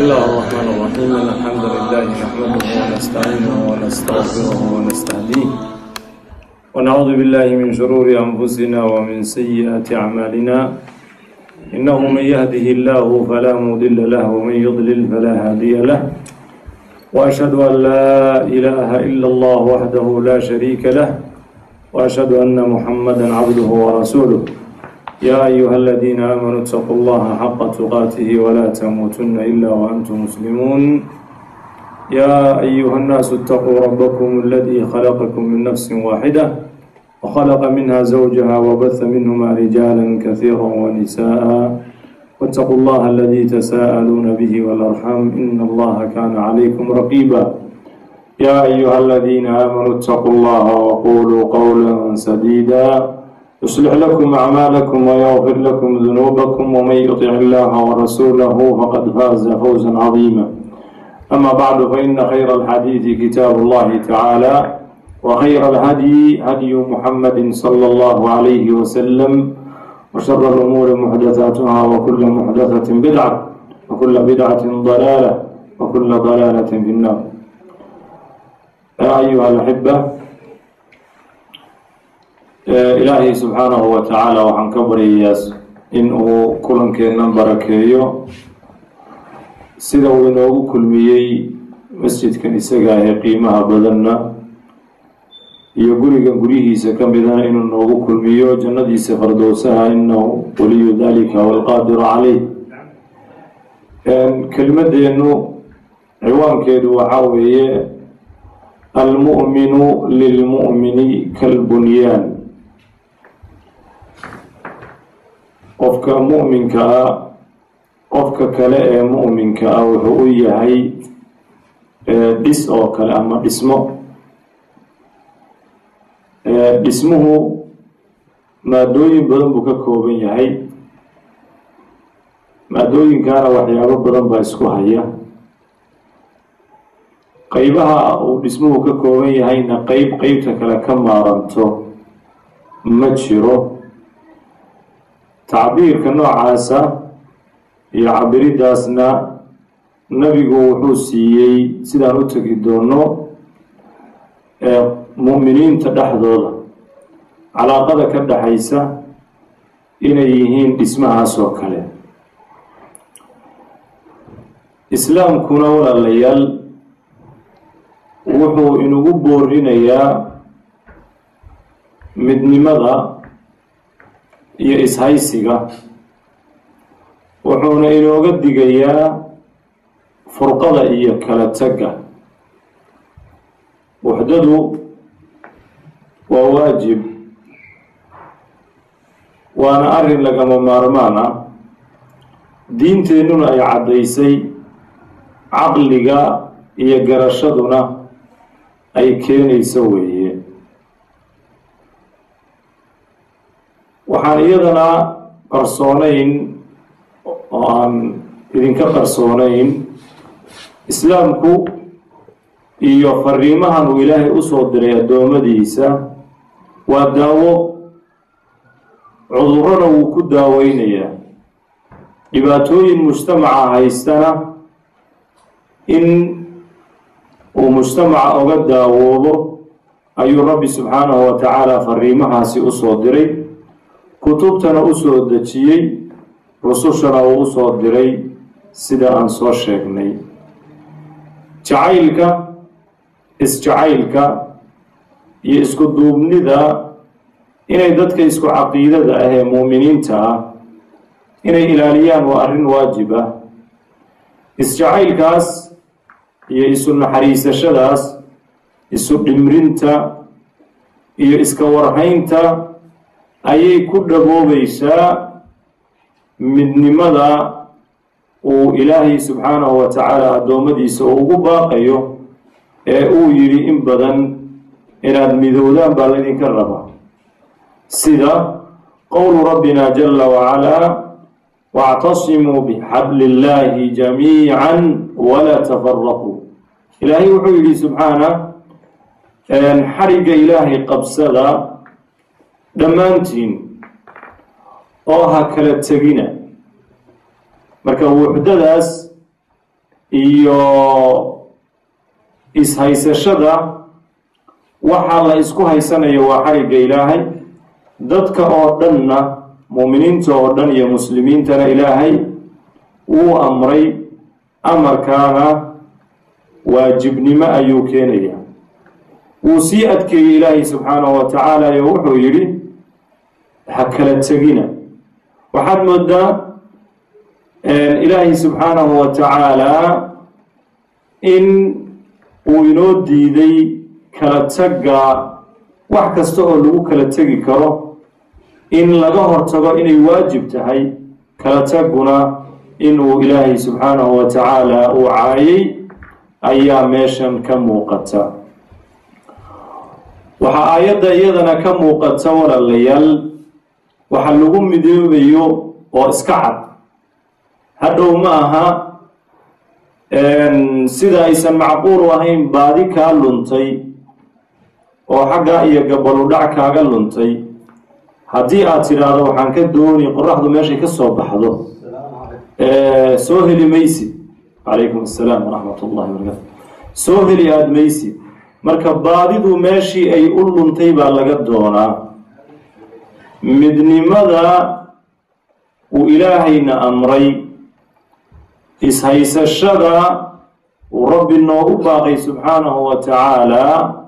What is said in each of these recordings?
بسم الله الرحمن الرحيم. الحمد لله نحمده ونستعينه ونستغفره ونستهديه ونعوذ بالله من شرور أنفسنا ومن سيئات أعمالنا. إنه من يهده الله فلا مضل له ومن يضلل فلا هادي له، وأشهد أن لا إله إلا الله وحده لا شريك له، وأشهد أن محمدا عبده ورسوله. يا أيها الذين آمنوا اتقوا الله حق تقاته ولا تموتن إلا وأنتم مسلمون. يا أيها الناس اتقوا ربكم الذي خلقكم من نفس واحدة وخلق منها زوجها وبث منهما رجالا كثيرا ونساء، واتقوا الله الذي تساءلون به والأرحام إن الله كان عليكم رقيبا. يا أيها الذين آمنوا اتقوا الله وقولوا قولا سديدا يصلح لكم أعمالكم ويغفر لكم ذنوبكم، ومن يطع الله ورسوله فقد فاز فوزا عظيما. أما بعد، فإن خير الحديث كتاب الله تعالى، وخير الهدي هدي محمد صلى الله عليه وسلم، وشر الأمور محدثاتها، وكل محدثة بدعة، وكل بدعة ضلالة، وكل ضلالة في النار. يا أيها الأحبة، إلهي سبحانه وتعالى وحن كبرياس إنه كلن كنا بركيو سيدا وينو كل ميي مسجد كنيسة قيمها بدلنا يقولي كان قريه سكمدنا إنه كل ميو جنة سفردوسها إنه ولي ذلك والقادر عليه. كلمة إنه عوان كيدو وحاوية المؤمن للمؤمن كالبنيان. qofka mu'minka ah qofka kale ee mu'minka ah wuxuu u yahay dhis oo kale ama dhismo. dhismuhu maadooyin badan buu ka kooban yahay. maadooyinkaana waxyaabo badan baa isku haya. qaybaha uu dhismuhu ka kooban yahayna qaybta kale ka maaranto ma jiro. tacbiirka noocaasa iyo cabiridaasna nabigu wuxuu siiyey sidaan u tegi doono mu'miniinta dhexdooda calaaqada ka dhaxaysa inay yihiin dhismahaas oo kale. islaamkuna walaalayaal wuxuu inugu boorinayaa midnimada iyo ishaysiga, wuxuuna inooga digayaa furqada iyo kala tagga. waxdadu waa waajib, waana arrin lagama maarmaan ah. diinteennuna ay caddaysay, caqliga iyo garashaduna ay keenayso weeye. waxaan iyadana qarsoonayn oo aan idinka qarsoonayn, islaamku iyo fariimahan uu ilaahay u soo diray addoommadiisa waa daawo. cudurrona wuu ku daaweynayaa. dhibaatooyin mujtamaca haystana in uu mujtamaca oga daawoobo ayuu rabbi subxaanahu wa tacaala fariimahaasi u soo diray. kutubtana u soo dejiyey, rusushana uu u soo diray sida aan soo sheegnay. jacaylka, isjacaylka iyo isku duubnida, inay dadka isku caqiidada ah ee mu'miniinta ah inay ilaaliyaan waa arrin waajib ah. isjacaylkaas iyo isu naxariisashadaas, isu dhimrinta iyo iska warhaynta ayay ku dhaboobaysaa midnimada uu ilaahay subxaanahu wa tacaala addoommadiisa uu ugu baaqayo ee uu yidhi in badan inaad midowdaan baa laydinka rabaa. sida qowlu rabbina jala wacalaa wactasimuu bixabli illaahi jamiican walaa tafaraquu. ilaahay wuxuu yidhi subxaana, xarigga ilaahay qabsada dhammaantiin oo ha kala tegina. marka wuxdadaas iyo ishaysashada waxa la isku haysanayo waa xariga ilaahay dadka oo dhanna muuminiinta oo dhan iyo muslimiintana ilaahay wuu amray amarkaana waajibnimo ayuu keenaya wuu sii adkeeyey ilaahay subxaanahu wa tacaala iyo wuxuu yidhi ha kala tegina waxaad moodaa ilaahay subxaanahu wa tacaala in uu inoo diiday kala tagga wax kasta oo lagu kala tegi karo in laga hortago inay waajib tahay kala tagguna inuu ilaahay subxaanahu wa tacaala uu caayay ayaa meeshan ka muuqata waxaa aayadda iyadana ka muuqata walaalayaal waxa lagu midoobayo oo iska cad hadhow ma aha sida aysan macquul ahayn baadi kaa luntay oo xagga iyo gabaludhac kaaga luntay haddii aad tidhaahdo waxaan ka dooni qoraxdu meeshay ka soo baxdo soo heli maysid calaykum assalaam waraxmat ullahi wabarakatu soo heli aada maysid marka baadidu meeshii ay u luntay baa laga doonaa midnimada uu ilaahayna amray ishaysashada uu rabbi noogu baaqay subxaanahu wa tacaala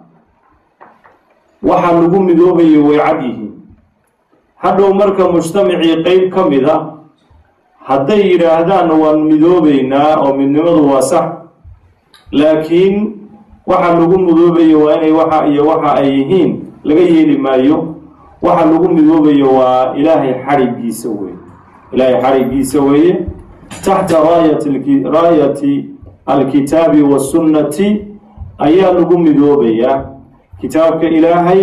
waxa lagu midoobayo way cad yihiin hadhow marka mujtamacii qeyb ka mid a hadday yidhaahdaan waan midoobaynaa oo midnimadu waa sax laakiin waxa lagu midoobayo waa inay waxa iyo waxa ay yihiin laga yeeli maayo waxa lagu midoobayo waa ilaahay xarigiisa weeye ilaahay xarigiisa weeye taxta raayati alkitaabi wasunnati ayaa lagu midoobayaa kitaabka ilaahay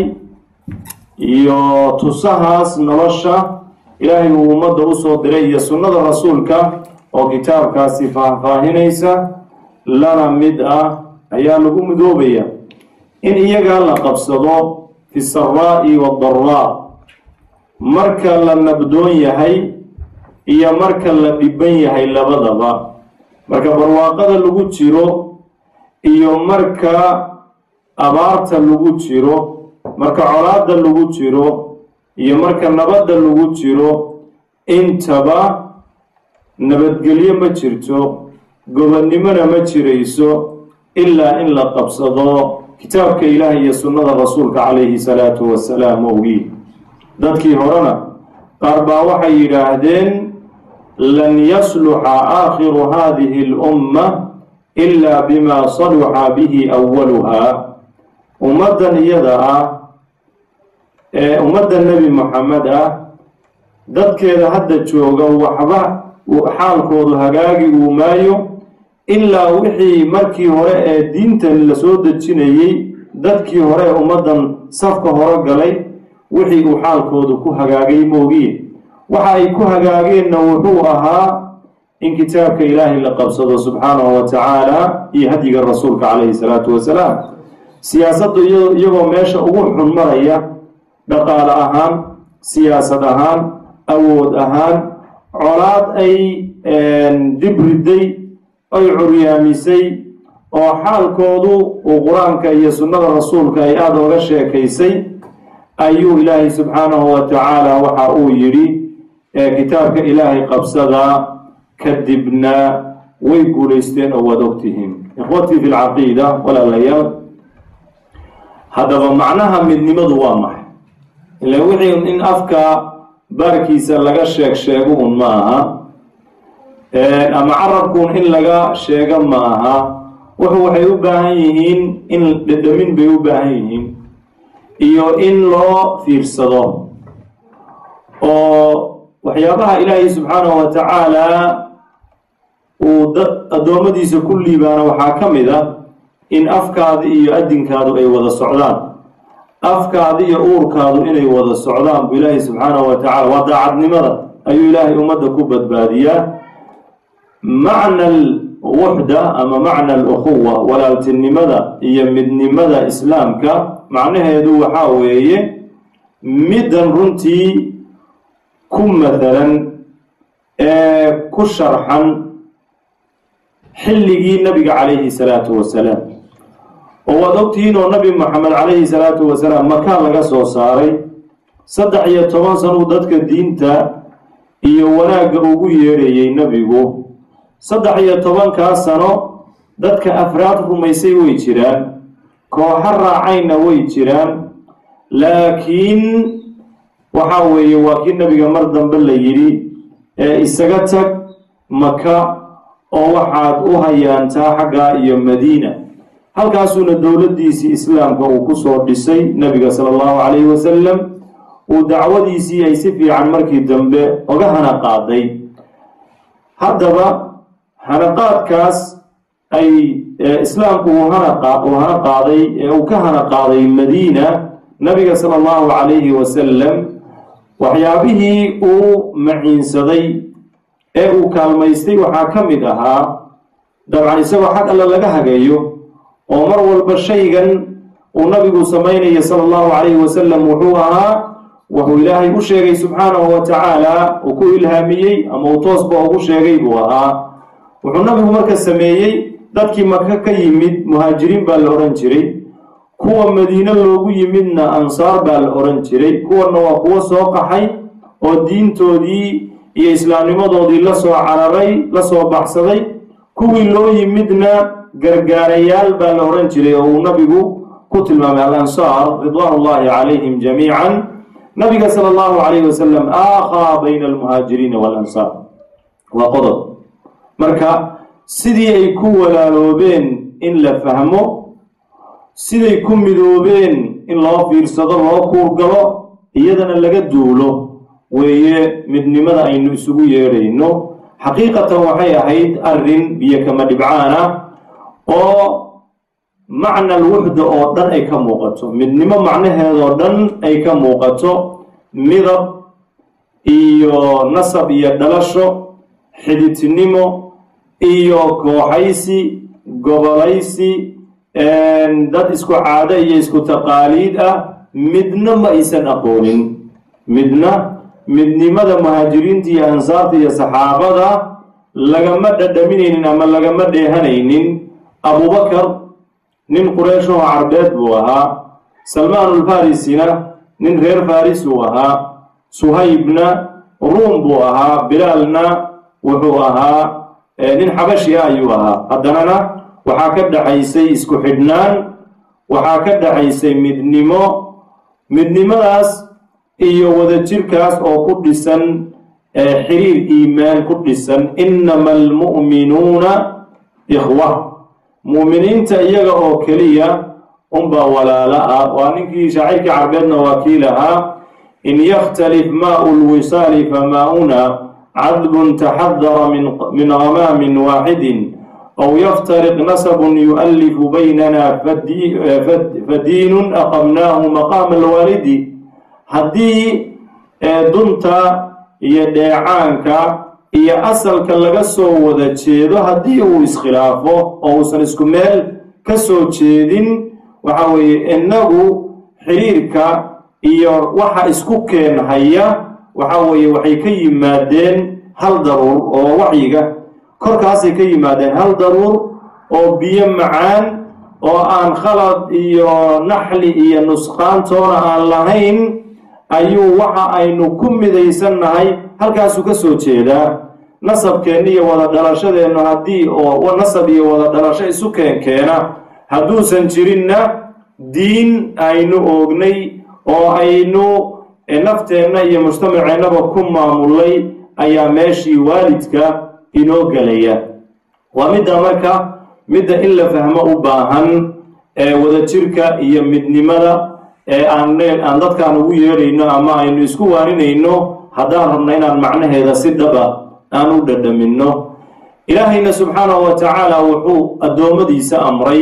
iyo tusahaas nolosha ilaahay uu ummadda usoo diray iyo sunnada rasuulka oo kitaabkaasi faahfaahinaysa lana mid ah ayaa lagu midoobaya in iyagaa la qabsado fi saraa'i wadaraa marka la nabdoon yahay iyo marka la dhiban yahay labadaba marka barwaaqada lagu jiro iyo marka abaarta lagu jiro marka colaada lagu jiro iyo marka nabadda lagu jiro intaba nabadgelyo ma jirto gobonnimona ma jirayso ilaa in la qabsado kitaabka ilaahay iyo sunnada rasuulka calayhi salaatu wasalaam owgii dadkii horena qaar baa waxay yidhaahdeen lan yasluxa aakhiru hadihi alumma ilaa bima saluxa bihi awaluhaa ummaddan iyada ah ee ummadda nebi moxamed ah dadkeeda hadda jooga waxba xaalkoodu hagaagi uu maayo ilaa wixii markii hore ee diintan la soo dejinayey dadkii hore ee ummaddan safka hore galay wixii uu xaalkoodu ku hagaagay moogiye waxa ay ku hagaageenna wuxuu ahaa in kitaabka ilaahay la qabsado subxaanahu wa tacaala iyo hadyiga rasuulka calayhi salaatu wasalaam siyaasaddu iyagoo meesha ugu xun maraya dhaqaale ahaan siyaasad ahaan awood ahaan colaad ay dib riday ay curyaamisay oo xaalkoodu uu qur-aanka iyo sunnada rasuulka ay aada oga sheekaysay ayuu ilaahay subxaanahu wa tacaala waxa uu yidhi kitaabka ilaahay qabsada kadibna way guulaysteen oo waad ogtihiin ikhwatii fi lcaqiida walaalayaal haddaba macnaha midnimadu waa maxay ila wixii in afka baarkiisa laga sheego un ma aha ama carabkuun in laga sheego ma aha waxay u baahan yihiin in dhadhamin bay u baahan yihiin iyo in loo fiirsado oo waxyaabaha ilaahay subxaanahu wa tacaala uu addoommadiisa ku liibaana waxaa ka mid ah in afkaada iyo adinkaadu ay wada socdaan afkaada iyo uurkaadu inay wada socdaan buu ilaahay subxaanahu wa tacala waa daacadnimada ayuu ilaahay ummadda ku badbaadiyaa macna alwuxda ama macna alukhuwa walaaltinimada iyo midnimada islaamka macnaheedu waxaa weeye middan runtii ku mathalan ee ku sharxan حلقي النبي عليه الصلاة والسلام ووضبتين النبي محمد عليه الصلاة والسلام مكان لقصه صاري صدح يتوان سنو دادك الدين تا iyo wanaagga ugu yeerayay nabigu 13 ka sano dadka afraad rumaysay way jiraan koox raacayna way jiraan laakiin waxa weeye waa kii nabiga mar dambe la yiri isaga tag maka oo waxaad u hayaantaa xagga iyo madiina halkaasuna dawladdiisii islaamka uu ku soo dhisay nabiga sallallahu alayhi wasallam ودعوتيسي أي سفي عن مركي دنبه وقهنا قاضي هذا هنقاد كاس أي إسلام وهنا قاضي وكهنا قاضي مدينة نبي صلى الله عليه وسلم وحيابه ومعين صدي وكالميستي وحاكمدها طبعا يسوى حق الله لقاها جايو ومر والبشيغا ونبي سميني صلى الله عليه وسلم وحوها وهو إلهي وشيغي سبحانه وتعالى وكو إلهاميي أما وطوصبه وشيغي بوها وحو النبي مركز سميي دادكي مكة كيمد مهاجرين بالأورنجري كوا مدينة لوغو يمدنا أنصار بالأورنجري كوا نواقوا سوقحي ودين تودي إيا إسلامي مضودي لسو عراري لسو بحصدي كوي لو يمدنا غرغاريال بالأورنجري ونبي قتل مع الأنصار رضوان الله عليهم جميعا نبي صلى الله عليه وسلم آخى بين المهاجرين والأنصار وقضى مركا سيدي يكون ولا لوبين إن لا فهموا سيدي يكون مدوبين إن لا في الصدر لا كورقلا يدنا لقى دوله وهي من ماذا أن يسوي يرينه حقيقة وحي حيد أرن بيكما دبعانا معنى الوحدة أوردن أي كموقته من نما معنى هذا أوردن أي كموقته مذب إيو نصب يدلشو حديث النمو إيو كوحيسي قبليسي داد اسكو عادة يسكو تقاليد مدنا ما إيسان أقولين مدنا مدنا مهاجرين تي أنصار تي صحابة لغا دمينين أما لغا دهنين أبو بكر نين قريش وعربات بوها سلمان الفارسينا نين غير فارس بوها سهيبنا روم بوها بلالنا وحوها نين حبشي أيوها قدنا وحاكد حيسي اسكو حدنان وحاكد حيسي مدنمو ناس إيو وذا تركاس أو قدسا حرير إيمان قدسا إنما المؤمنون إخوة مؤمنين تأيّغ أو كلية أمبا ولا لا وأنك شعيك عربنا وكيلها إن يختلف ماء الوصال فماؤنا عذب تحذر من غمام واحد أو يفترق نسب يؤلف بيننا فدين أقمناه مقام الوالد هدي دنت يدعانك iyo asalka laga soo wada jeedo hadii uu iskhilaafo oo uusan isku meel ka soo jeedin waxa weeye inagu xiriirka iyo waxa isku keenhaya waxa weeye waxay ka yimaadeen hal daruur oo wacyiga korkaas ay ka yimaadeen hal daruur oo biyo macaan oo aan khalad iyo naxli iyo nusqaantoona aan lahayn ayuu waxa aynu ku midaysanahay halkaas uu ka soo jeedaa nasabkeena iyo wada dhalashadeena hadii oo nasab iyo wada dhalasho isu keena haduusan jirinna diin aynu oognay oo aynu nafteena iyo mujtamaceennaba ku maamulay ayaa meeshii waalidka inoo galaya waa midda marka midda in la fahmo u baahan wada jirka iyo midnimada aan dadkaan ugu yeerayno ama aynu isku waaninayno haddaan rabno inaan macnaheeda si dhaba aan u dhadhamino ilaahayna subxaanahu wa tacaala wuxuu addoommadiisa amray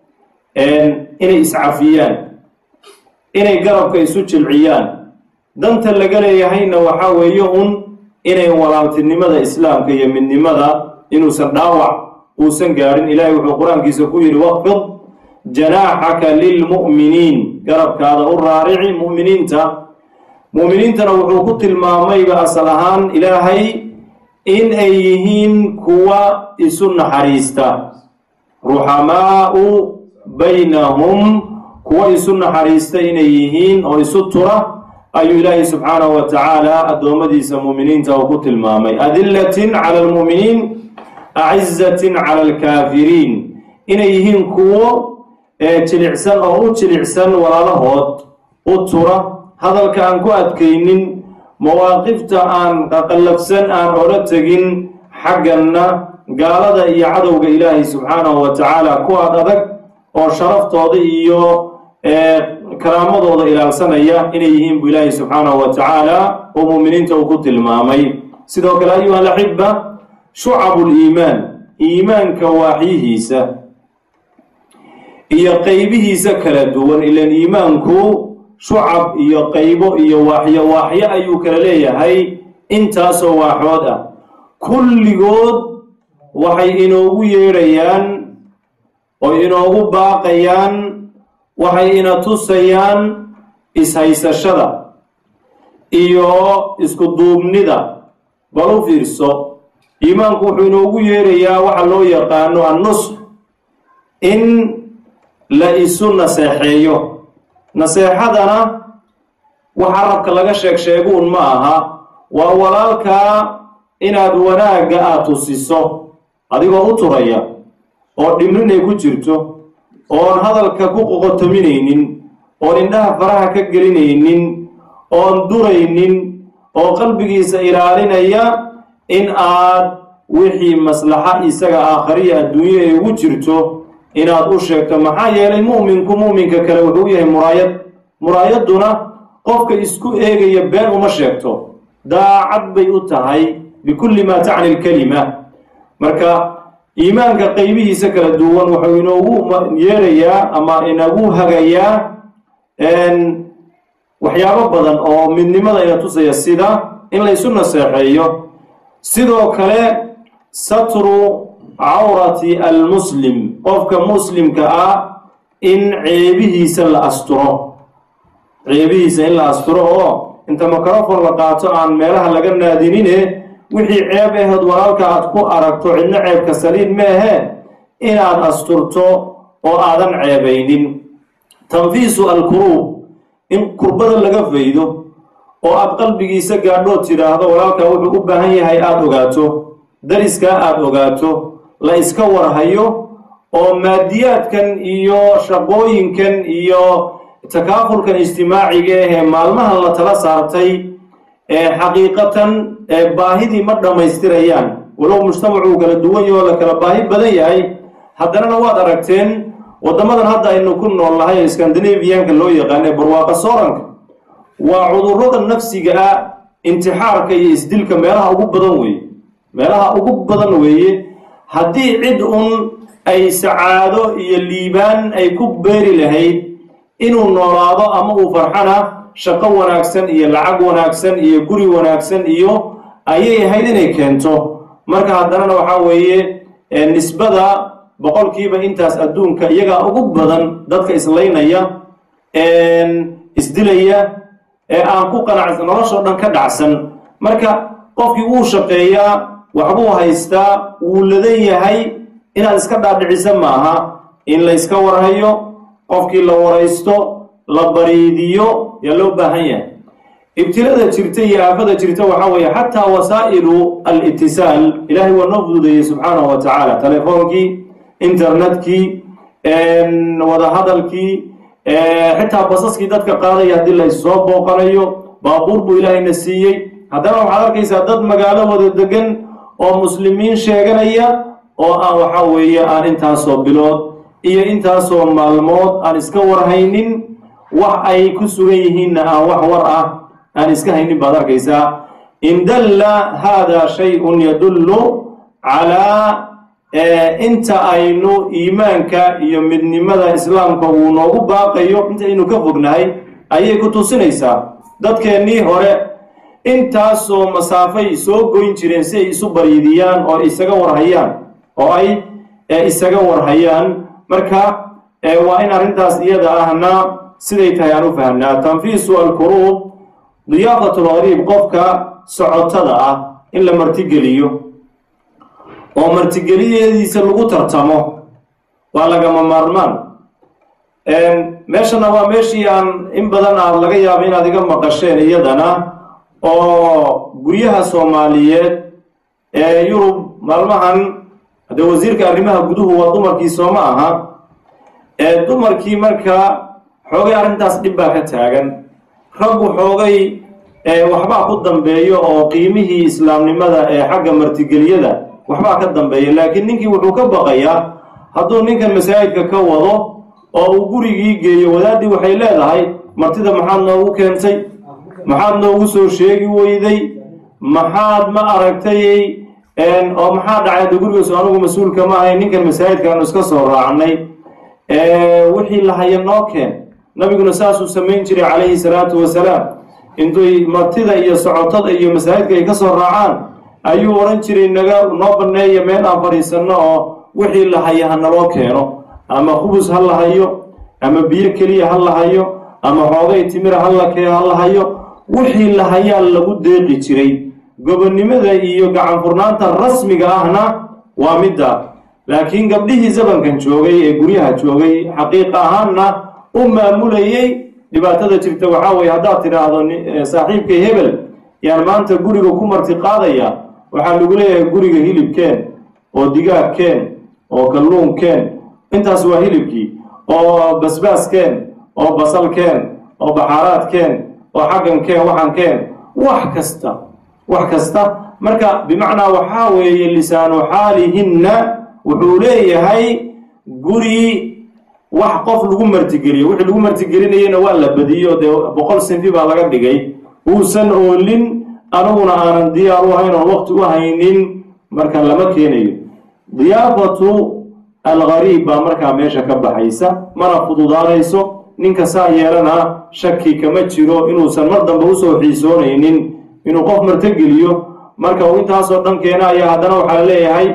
inay iscafiyaan inay garabka isu jilciyaan danta laga leeyahayna waxaa weeye inay walaaltinimada islaamka iyo midnimada inuusan dhaawac uusan gaarin ilaahay wuxuu qur-aankiisa ku yidhi waqfid janaaxaka lilmu'miniin garabkaada u raarici mu'miniintana wuxuu ku tilmaamayba asal ahaan ilaahay إن أيهين كوا إسن حريستا رحماء بينهم كوا إسن حريستا إن أيهين أو إسطرة أي الله سبحانه وتعالى الدومدي سمؤمنين توقت المامي أذلة على المؤمنين أعزة على الكافرين إن أيهين كوا تلعسان أو تلعسان ولا لهوت أطرة هذا الكلام كوا أتكينين مواقفت أن تقلبسن أن أردتجن حقنا قال هذا يعدو إلهي سبحانه وتعالى كوا أدك أو شرفت وضيو كرامة وضع إلى السنة إليهم بالله سبحانه وتعالى ومؤمنين توقت المامي سيدوك الأيها الأحبة شعب الإيمان إيمان كواحيه سا إيا قيبه سكلا دون إلا الإيمان كو شعب إيا قيبه إيا واحية أيوك لليه هاي انتاسو واحودا كل قد وحي إنوغو يريان وإنوغو باقيان waxay ina tusayaan ishaysashada iyo isku duubnida bal u fiirso iimaanku wuxuu inoogu yeerayaa waxa loo yaqaano an-nusx in la isu naseexeeyo naseexadana waxa rabka laga sheeguun ma aha waa walaalka inaad wanaaga aad tusiso adigoo u turaya oo dhimrinay ku jirto oon hadalka ku qoqotaminaynin oon indhaha faraha ka gelinaynin oon duraynin oo qalbigiisa ilaalinaya in aad wixii maslaxa isaga aakhiriya adduunyo ay ugu jirto inaad u sheegto maxaa yeelay mu'minka kale wuxuu yahay muraayaduna qofka isku eegaya been uma sheegto daacad bay u tahay bikulli maa tacni alkalima marka iimaanka qaybihiisa kala duwan wuxuu inoogu yeerayaa ama inagu hagayaa waxyaabo badan oo midnimada ina tusaya sida in la isu naseexeeyo sidoo kale satru cawrati almuslim qofka muslimka ah in ceebihiisa la asturo in la asturo oo inta mikrofon la qaato aan meelaha laga naadinine wixii ceeb ahayd walaalka aad ku aragto cidna ceebka saliid maahe inaad asturto oo aadan ceebaynin tanfiisu alkuruub in kurbada laga faydo oo aad qalbigiisa gaadhood tidhaahdo walaalka wuxuu u baahan yahay aad ogaato dariskaa aad ogaato la iska warhayo oo maadiyaadkan iyo shaqooyinkan iyo takaafulkan ijtimaaciga ahee maalmahan la tala saartay xaqiiqatan baahidii ma dhammaystirayaan walow mujtamacuu kala duwan yaho la kala baahi badan yahay haddanana waad aragteen waddamadan hadda aynu ku nool nahay skandinaviyanka loo yaqaane barwaaqa sooranka waa cudurrada nafsiga ah intixaarka iyo isdilka meelaha ugu badan weeye haddii cid ay sacaado iyo liibaan ay ku beeri lahayd inuu noolaado ama uu farxana shaqo wanaagsan iyo lacag wanaagsan iyo guri wanaagsan iyo ayay ahayd inay keento marka haddanana waxaa weeye nisbada boqolkiiba intaas adduunka iyagaa ugu badan dadka islaynaya isdilaya aan ku qanacsan noloshoo dhan ka dhacsan marka qofkii wuu shaqeeyaa waxbuu haystaa wuu ladan yahay inaad iska dhaadhicisa maaha in la iska warhayo qofkii la waraysto la bariidiyo yaa loo baahan yahay ibtilada jirta iyo aafada jirta waxaa weeye xataa wasaa'ilu al-itisaal ilaahay waa noo fududeeyey subxaanahu wa tacaala telefoonkii internetkii wadahadalkii xitaa basaskii dadka qaadaya haddii la issoo booqanayo baabuur buu ilaahayna siiyey haddana waxaad arkaysaa dad magaalo wada degan oo muslimiin sheeganaya oo aan waxaa weeye aan intaasoo bilood iyo intaasoo maalmood aan iska warhaynin wax ay ku sugan yihiinna aan wax war ah aan iska haynin baad arkaysaa in dalla hada shay'un yadullu calaa inta aynu iimaanka iyo midnimada islaamka uu noogu baaqayo inta aynu ka fognahay ayay ku tusinaysaa dadkeennii hore intaasoo masaafay soo goyn jireen si ay isu bariidiyaan oo isaga warhayaan marka waa in arrintaas iyada ahna siday tahay aan u fahamnaa tanfiisu alkuruub diyaafatu lgariib qofka socotada ah إلا مرتقليو ومرتقلية سلغو ترتمو وعلى ممارمان meeshana waa meeshii aan in badan laga yaabo inaad iga maqasheen iyadana oo guryaha Soomaaliyeed ee Yurub maalmahan hada wasiirka arrimaha guduhu waa dumarkii Sooma aha dumarkii marka xoogay arintaas dib baa ka taagan rag xoogay waxba ku dambeeyo oo qiimihii islaamnimada ee xagga martigeliyada waxba ka dambeeyo laakiin ninkii wuxuu ka baqayaa hadduu ninkan masaajidka ka wado oo uu gurigii geeyo wadaadii waxay leedahay martida maxaad noogu keentay maxaad noogu soo sheegi weyday maxaad ma aragtay oo maxaa dhacay gurigiisa anigu mas'uulka ma ahay ninkan masaajidka aan iska soo raacnay wixii la hayo noo keen nabiguna saas uu sameyn jiray calayhi salaatu wasalaam intuu martida iyo socotada iyo masaajidka ay ka soo raacaan ayuu oran jiray naga noo baneeyo meel aan fariisano oo wixii la hayo naloo keeno ama khubus hal hayo ama biyo kaliya hal hayo ama xoogay timir hal hayo wixii la hayaa lagu deeqi jiray gobonimada iyo gacan furnaanta rasmiga ahna waa midda laakiin gabdhihii zamankan joogay ee guryaha joogay xaqiiq ahaanna u maamulayay dhibaatada jirta waxa way hadaad tiraahdo saaxiibka hebel yaan maanta guriga ku marti qaadaya waxa lagu leeyahay guriga hilibkeen oo digaagkeen oo kalluunkeen intaas waa hilibkii oo basbaaskeen oo basalkeen oo baxaaraadkeen oo xagankeen waxankeen wax kasta marka bimacnaa waxaa weeye lisaanu xaalihinna wuxuu leeyahay guri wax qof lagu martigeliyo wixii lagu martigelinayna waa la badiyo de 100 senti baa laga dhigay uusan oolin anaguna aanan diyaar u ahayn oo waqti u haynin marka lama keenayo diyaafatu الغريب بامركا ميشا كبحيسا مانا فضودانيسو نينكا سا ييلنا شكي كما جيرو انو سن مردن بوسو خيسونينين انو قف مرتقليو marka uu intaas oo dhan keenaya hadana waxa leeyahay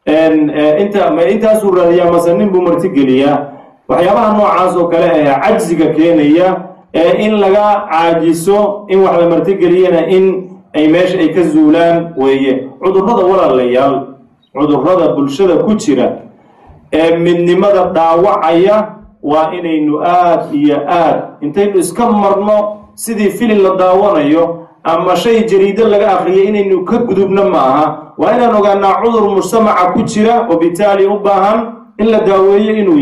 inta suuradiya masanin buu martigeliya waxyaabaha noocaas oo kale ee cajziga keenaya in laga caajiso in wax la martigeliyana in ay meesha ay ka zuulaan weeye cudurrada walaalayaal cudurrada bulshada ku jira midnimada dhaawacaya waa inaynu aad iyo aad intaynu iska marno sidii filin la daawanayo ama shay jariida laga akhriyay inaynu ka gudubno maaha waa inaan ogaanaa cudur mujtamaca ku jira oo bitaali u baahan in la daaweeyo inuu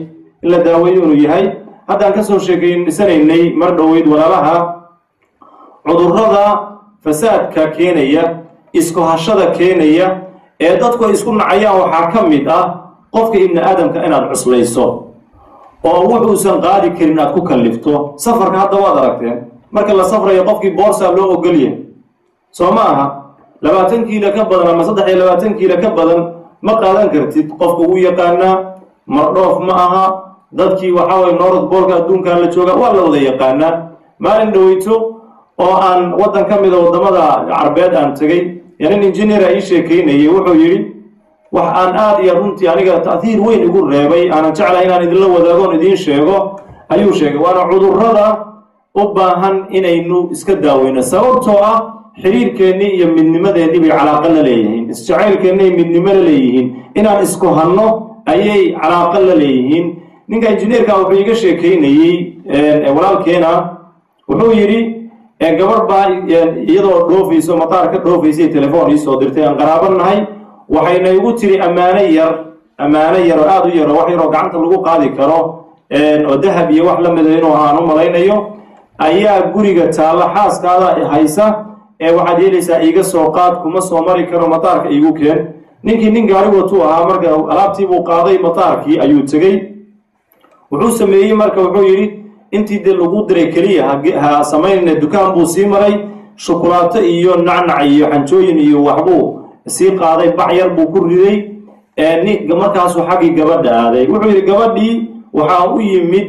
yahay haddaan kasoo sheekeysanaynay mar dhoweyd walaalaha cudurrada fasaadka keenaya isku hashada keenaya ee dadku isku nacayaan waxaa ka mid ah qofka ibn aadamka inaad cuslayso oo wuxuusan qaadi karin aad ku kallifto safarka hadda waad aragteen marka la safrayo qofkii boorsa loo ogol yahay soo maaha 20 kiilo ka badan ama 23 kiilo ka badan ma qaadan kartid qofku uu yaqaana mardoof ma aha dadkii waxa way North Boolka adduunka la jooga waa la wada yaqaana maalin dhaweyto oo aan wadan ka mid ah wadamada Carbeed aan tagay yani engineer ay sheekeynayay wuxuu yiri wax aan aad iyo runtii aniga taasiir weyn ugu reebay aan jeclahay inaan idin la wadaago idin sheego ayuu sheegay waana cudurrada u baahan inaynu iska daaweyno sababtoo ah xiriirkeennii iyo midnimadeennii bay calaaqa la leeyihiin isjacaylkeennii midnimo la leeyihiin inaan isku hanno ayay calaaqa la leeyihiin ninka injineerka wuxuu iga sheekeynayay walaalkeena wuxuu yiri gabar baa iyadoo dhoofayso mataarka dhoofaysay telefoon ii soo dirtay aan qaraabanahay waxayna igu tiri amaano yar oo aad u yar wax yar oo gacanta lagu qaadi karo oo dahab iyo wax la mid ah inuu aanu malaynayo ayaa guriga taala xaaskaada haysa waxaad yeelaysaa iiga soo qaad kuma soo mari karo mataarka iigu keen ninkii nin gaari watuu ahaa marka alaabtii buu qaaday mataarkii ayuu tagay wuxuu sameeyay marka wuxuu yiri intii de lagu diray kaliya ha sameeyna dukaan buu sii maray shukulaato iyo nacnac iyo xanjooyin iyo waxbuu sii qaaday bacyar buu ku riday markaas xaqii gabadha aaday wuxuu yiri gabadhii waxa u yimid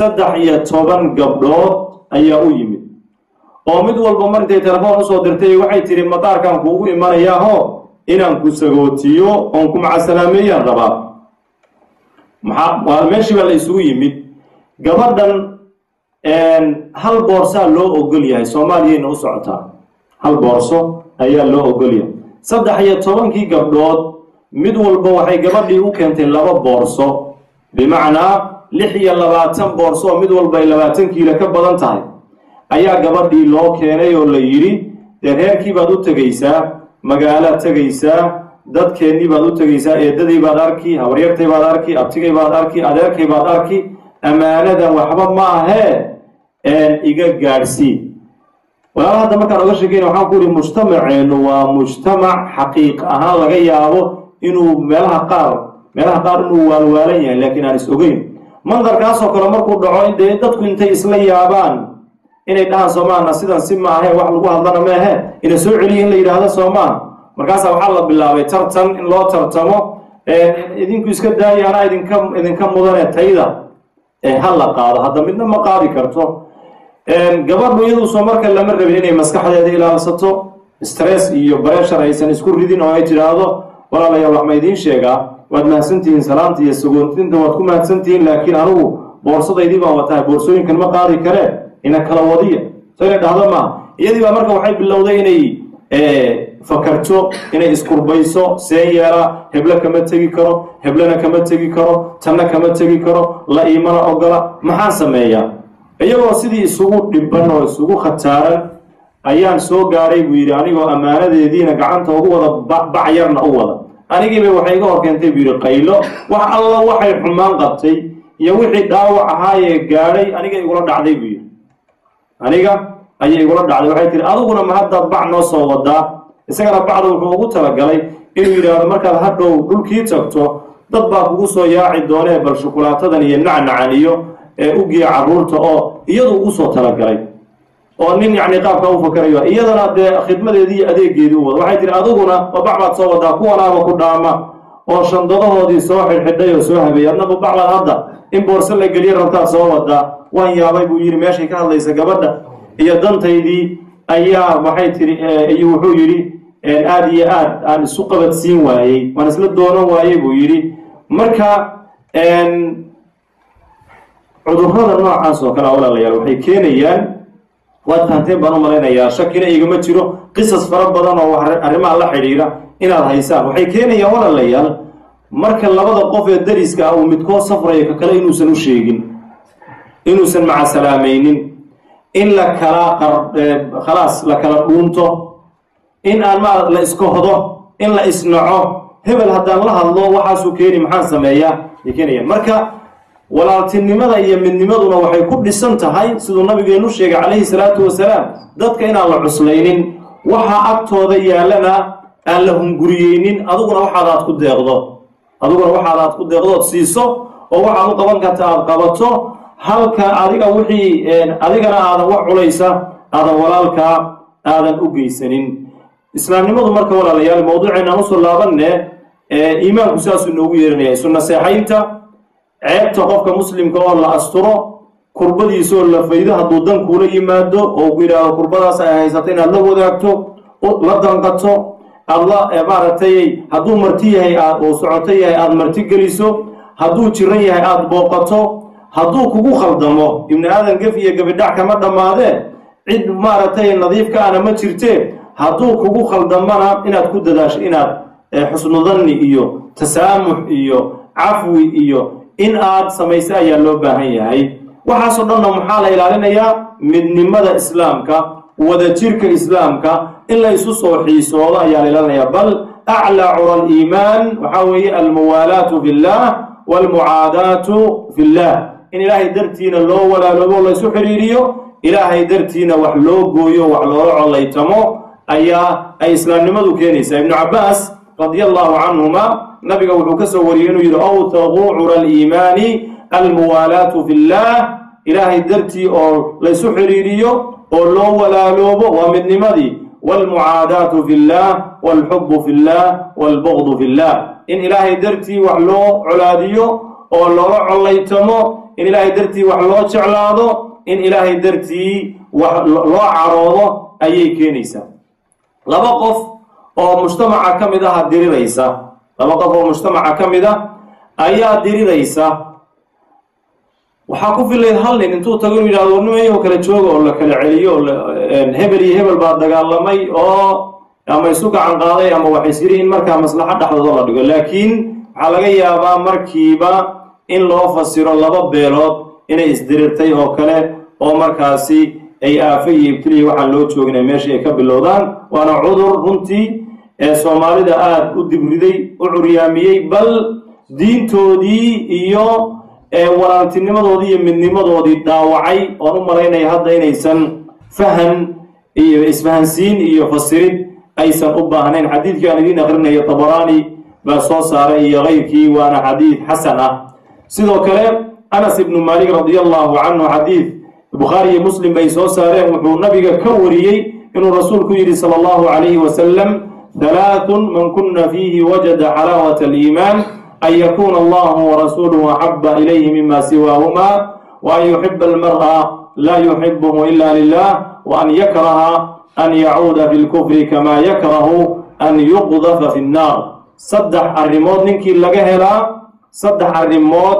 13 gabdhood ayaa u yimid oo mid walba markay telefoon soo dirtay waxay tiri mataarkan kuugu imanayaa inaan ku sagootiyo oo ku macsalaameeyaan rabaa waa meeshii la isugu yimid gabadhan hal boorsa loo ogol yahay Soomaaliyeena u socotaa hal boorso ayaa loo ogolyahay. 13 gabdhood mid walba waxay gabadhii u keentay 2 boorso, bimacnaa 26 boorso mid walba 20 kiilo ka badan tahay ayaa gabadhii loo keenay oo la yiri reerkii baad u tagaysaa, magaalaad tagaysaa, dadkeennii baad u tagaysaa, eedadii baad arki, habaryartay baad arki, abtigay baad arki, adeerkay baad arki, ammaanadan waxba ma ahee iga gaadhsii. walaal hadda markaan oga sheekayna waxaan ku yidhi mujtamaceennu waa mujtamac xaqiiq ahaan laga yaabo inuu meelaha qaar inuu waalwaalan yahay laakiin aan is ogeyn. mandarkaasoo kale markuu dhaco indee dadku intay isla yaabaan inay dhahaan soomaana sidan si maahe wax lagu hadlana meehe ina soo celiya in la yidhaahdo soomaan. markaasaa waxaa la bilaabay tartan in loo tartamo, idinku iska daaya anaa idinka mudane tayda ha la qaado. hadda midna ma qaadi karto. gabadhu iyaduusoo marka lama rabin inay maskaxdeeda ilaalsato, stress iyo breshar aysan isku ridin oo ay tidhaahdo walaalayaal wax ma idiin sheegaa, waad mahadsantihiin salaanta iyo sagoontinta waad ku mahadsantihiin, laakiin anigu boorsadaydii baan watahay, boorsooyinkan ma qaadi karee ina kala wadiya. so inay dhahdo maaha. iyadii baa marka waxay bilowday inay fakarto, inay iskurbayso, see yeela, heblo kama tegi karo, heblena kama tegi karo, tanna kama tegi karo, la iimana ogola, maxaan sameeyaa? iyagoo sidii isugu dhiban oo isugu khataaran ayaan soo gaaray buu yidhi, anigoo ammaanadeediina gacanta ugu wada bacyarna u wada. anigiiba waxay iga hor keentay buu yidhi qaylo, wax alla waxay xumaan qabtay iyo wixii dhaawac ahaayee gaadhay aniga igula dhacday buu yidhi, aniga ayay igula dhacday. waxay tihi adiguna ma haddaad bac noo soo wadaa? isagana bacda wuxuu ugu talagalay inuu yidhaahdo markaad hadhow dhulkii tagto dad baa kugu soo yaaci doonee bal shukulaatadan iyo nacnacan iyo ugiya carruurta oo iyadu ugu soo talagalay, oo nin yacni qaabka u fakarayo, iyadana dee khidmadeedii iyo adeegeedii u wada. waxay tihi adiguna ma bac baad soo wadaa? kuwanaaba ku dhaama oo shandadahoodii soo xidhxidhay oo soo habeeyey, adnaba bacbaad hadda in boorso la geliya rabtaad soo wadaa. waan yaabay buu yidhi meeshay ka hadlaysa gabadha iyo dantaydii ayaa waxay tihi iyo wuxuu yidhi aad iyo aad aan isu qabadsiin waayey, waan isla doonan waayey buu yidhi. marka cudurrada noocaas oo kale walaalayaal waxay keenayaan, waad fahanteen baan u malaynayaa, shakina igama jiro, qisas fara badan oo arrimaha la xidhiidha inaad haysaan. waxay keenayaan walaalayaal marka labada qof ee dariska ah uu midkood safrayo ka kale inuusan u sheegin, inuusan macasalaamaynin, in la kala khalaas la kala dhuunto, in aan la iskohdo, in la isnaco. hebel haddaan la hadlo waxaasuu keeni, maxaan sameeyaa? ay keenayaan. marka walaaltinimada iyo midnimaduna waxay ku dhisan tahay siduu nabigeenu sheegay calayhi salaatu wasalaam, dadka inaan la cuslaynin, waxa agtooda yaalana aan la hunguriyeynin, adiguna waxaadaad ku deeqdood siiso oo waxaad u qaban karta aad qabato, halka adiga wixii adigana aadan wax culaysa aadan walaalkaa aadan u geysanin. islaamnimadu marka walaalayaal mawduuceennaan usoo laabanne, iimaanku saasuu inoogu yeeranaya isu naseexaynta, ceebta qofka muslimka oo la asturo, kurbadiisoo la faydo hadduu dan kuula yimaado oo ku yidhaahdo kurbadaas ay haysato inaad la wadaagto, la danqato, aad la maaragtay hadduu marti yahay oo socoto yahay aad marti geliso, hadduu jiran yahay aad booqato, hadduu kugu khaldamo, ibni aadan gef iyo gabidhac kama dhammaadee, cid maaragtay nadiifka ana ma jirtee, hadduu kugu khaldamana inaad ku dadaasho inaad xusnu danni iyo tasaamux iyo cafwi iyo in aad samayso ayaa loo baahan yahay. waxaasoo dhanna maxaa la ilaalinayaa? midnimada islaamka, wadajirka islaamka, in la isu soo xiisoodo ayaa la ilaalinayaa. bal aclaa cura aliimaan waxaa weeye almuwaalaatu fillah waalmucaadaatu fillah, in ilaahay dartiina loo walaaloobo la isu xidhiiriyo, ilaahay dartiina wax loo gooyo, wax loola collaytamo ayaa ay islaamnimadu keenaysaa. ibnu cabbaas radia allahu canhuma nabiga wuxuu ka soo wariyey inuu yidhi awtaquu cura aliimaani almuwaalaatu fillah, ilaahay dartii oo laysu xidhiiriyo oo loo walaaloobo waa midnimadii, waalmucaadaatu fillah waalxubbu fillah waalbugdu fillah, in ilaahay dartii wax loo colaadiyo oo loola collaytamo, in ilaahay dartii wax loo jeclaado, in ilaahay dartii wax loo caroodo ayay keenaysaa. laba qof oo mujtamaca ka mid ah diriraysa, laba qof oo mujtamaca ka mid ah ayaa diriraysa. waxaa ku filayd hal nin intuu tago inuu yidhahdo nimayo kala jooga oo la kala celiyo, hebel iyo hebel baa dagaalamay oo ama isu gacan qaaday ama waxay siri in markaa maslaxa dhaxdooda la dhigo laakiin waxaa laga yaabaa markiiba in loo fasiro laba beelood inay isdirirtay oo kale oo markaasi ay aafo iyo ibtiliya waxaan loo joogin meesha ay ka bilowdaan waana cudur runtii ee soomaalida aad u dibriday u curyaamiyey bal diintoodii iyo walaaltinimadoodii iyo midnimadoodii dhaawacay oon u malaynaya hadda inaysan fahan iyo isfahansiin iyo fasirid aysan u baahnayn xadiidkii aan idiin akrinayo tabaraani baa soo saaray iyo kayrkii waana xadiid xasan ah sidoo kale anas ibnu malik radiallahu canhu xadiid bukhaari iyo muslim bay soo saareen wuxuu nabiga ka wariyey inuu rasuulku yidhi sala allahu calayhi wasalam halaathun man kuna fiihi wajada xalaawata aliimaan an yakuuna allahu warasuuluhu axaba ilayhi mima siwaahuma wa an yuxiba almar'a laa yuxibuhu ila lilah wa an yakraha an yacuuda fi lkufri kama yakrahu an yuqdafa fi nnaar saddex arrimood ninkii laga helaa saddex arrimood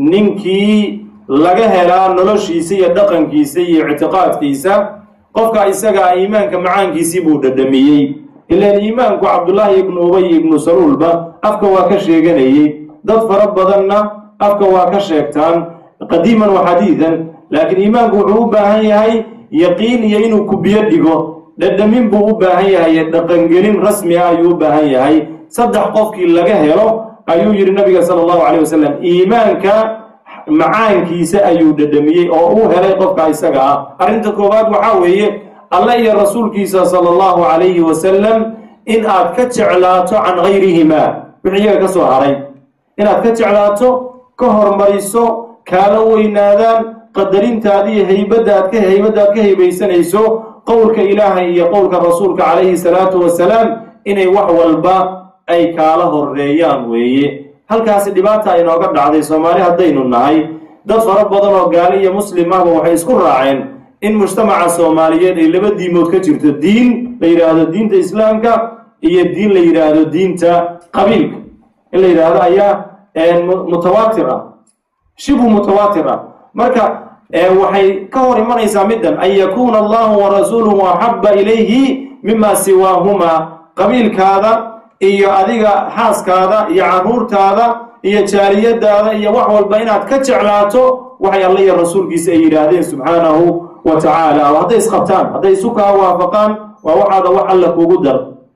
ninkii laga helaa noloshiisa iyo dhaqankiisa iyo ictiqaadkiisa qofka isagaa iimaanka macaankiisii buu dhadhamiyey ilaan iimaanku cabdullaahi ibnu ubay ibnu saluulba afka waa ka sheeganayey dad fara badanna afka waa ka sheegtaan qadiiman wa xadiidan laakiin iimaanku wuxuu u baahan yahay yaqiin iyo inuu kubiyo dhigo dhadhamin buu u baahan yahay dhaqangelin rasmi ah ayuu u baahan yahay saddex qofkii laga helo ayuu yidhi nabiga sala allahu calayh wasalam iimaanka macaankiisa ayuu dhadhamiyey oo uu helay qofka isaga ah arrinta koowaad waxaa weeye alla iyo rasuulkiisa sala allahu calayhi wasalam in aad ka jeclaato can gayrihimaa wixii iyaga ka soo haray inaad ka jeclaato ka hormariso kaala weynaadaan qadarintaada iyo haybadaad ka haybaysanayso qowlka ilaahay iyo qowlka rasuulka calayhi salaatu wasalaam inay wax walba ay kaala horeeyaan weeye halkaasi dhibaata inooga dhacday soomaali haddaynu nahay dad fara badan oo gaali iyo muslim ahba waxay isku raaceen in mujtamaca soomaaliyeed ay laba diimood ka jirto diin la yidhaahdo diinta islaamka iyo diin la yidhaahdo diinta qabiilka in la yidhaahdo ayaa mutawaatir ah shibu mutawaatir ah marka waxay ka hor imanaysaa middan an yakuuna allahu warasuuluhu axaba ilayhi mima siwaahuma qabiilkaada iyo adiga xaaskaada iyo caruurtaada iyo jaaliyadaada iyo wax walba inaad ka jeclaato waxay alla iyo rasuulkiisa ay yidhaahdeen subxaanahu wa tacaala hadday isqabtaan hadday isu kaa waafaqaan waa waxaada wax alla kuugu dar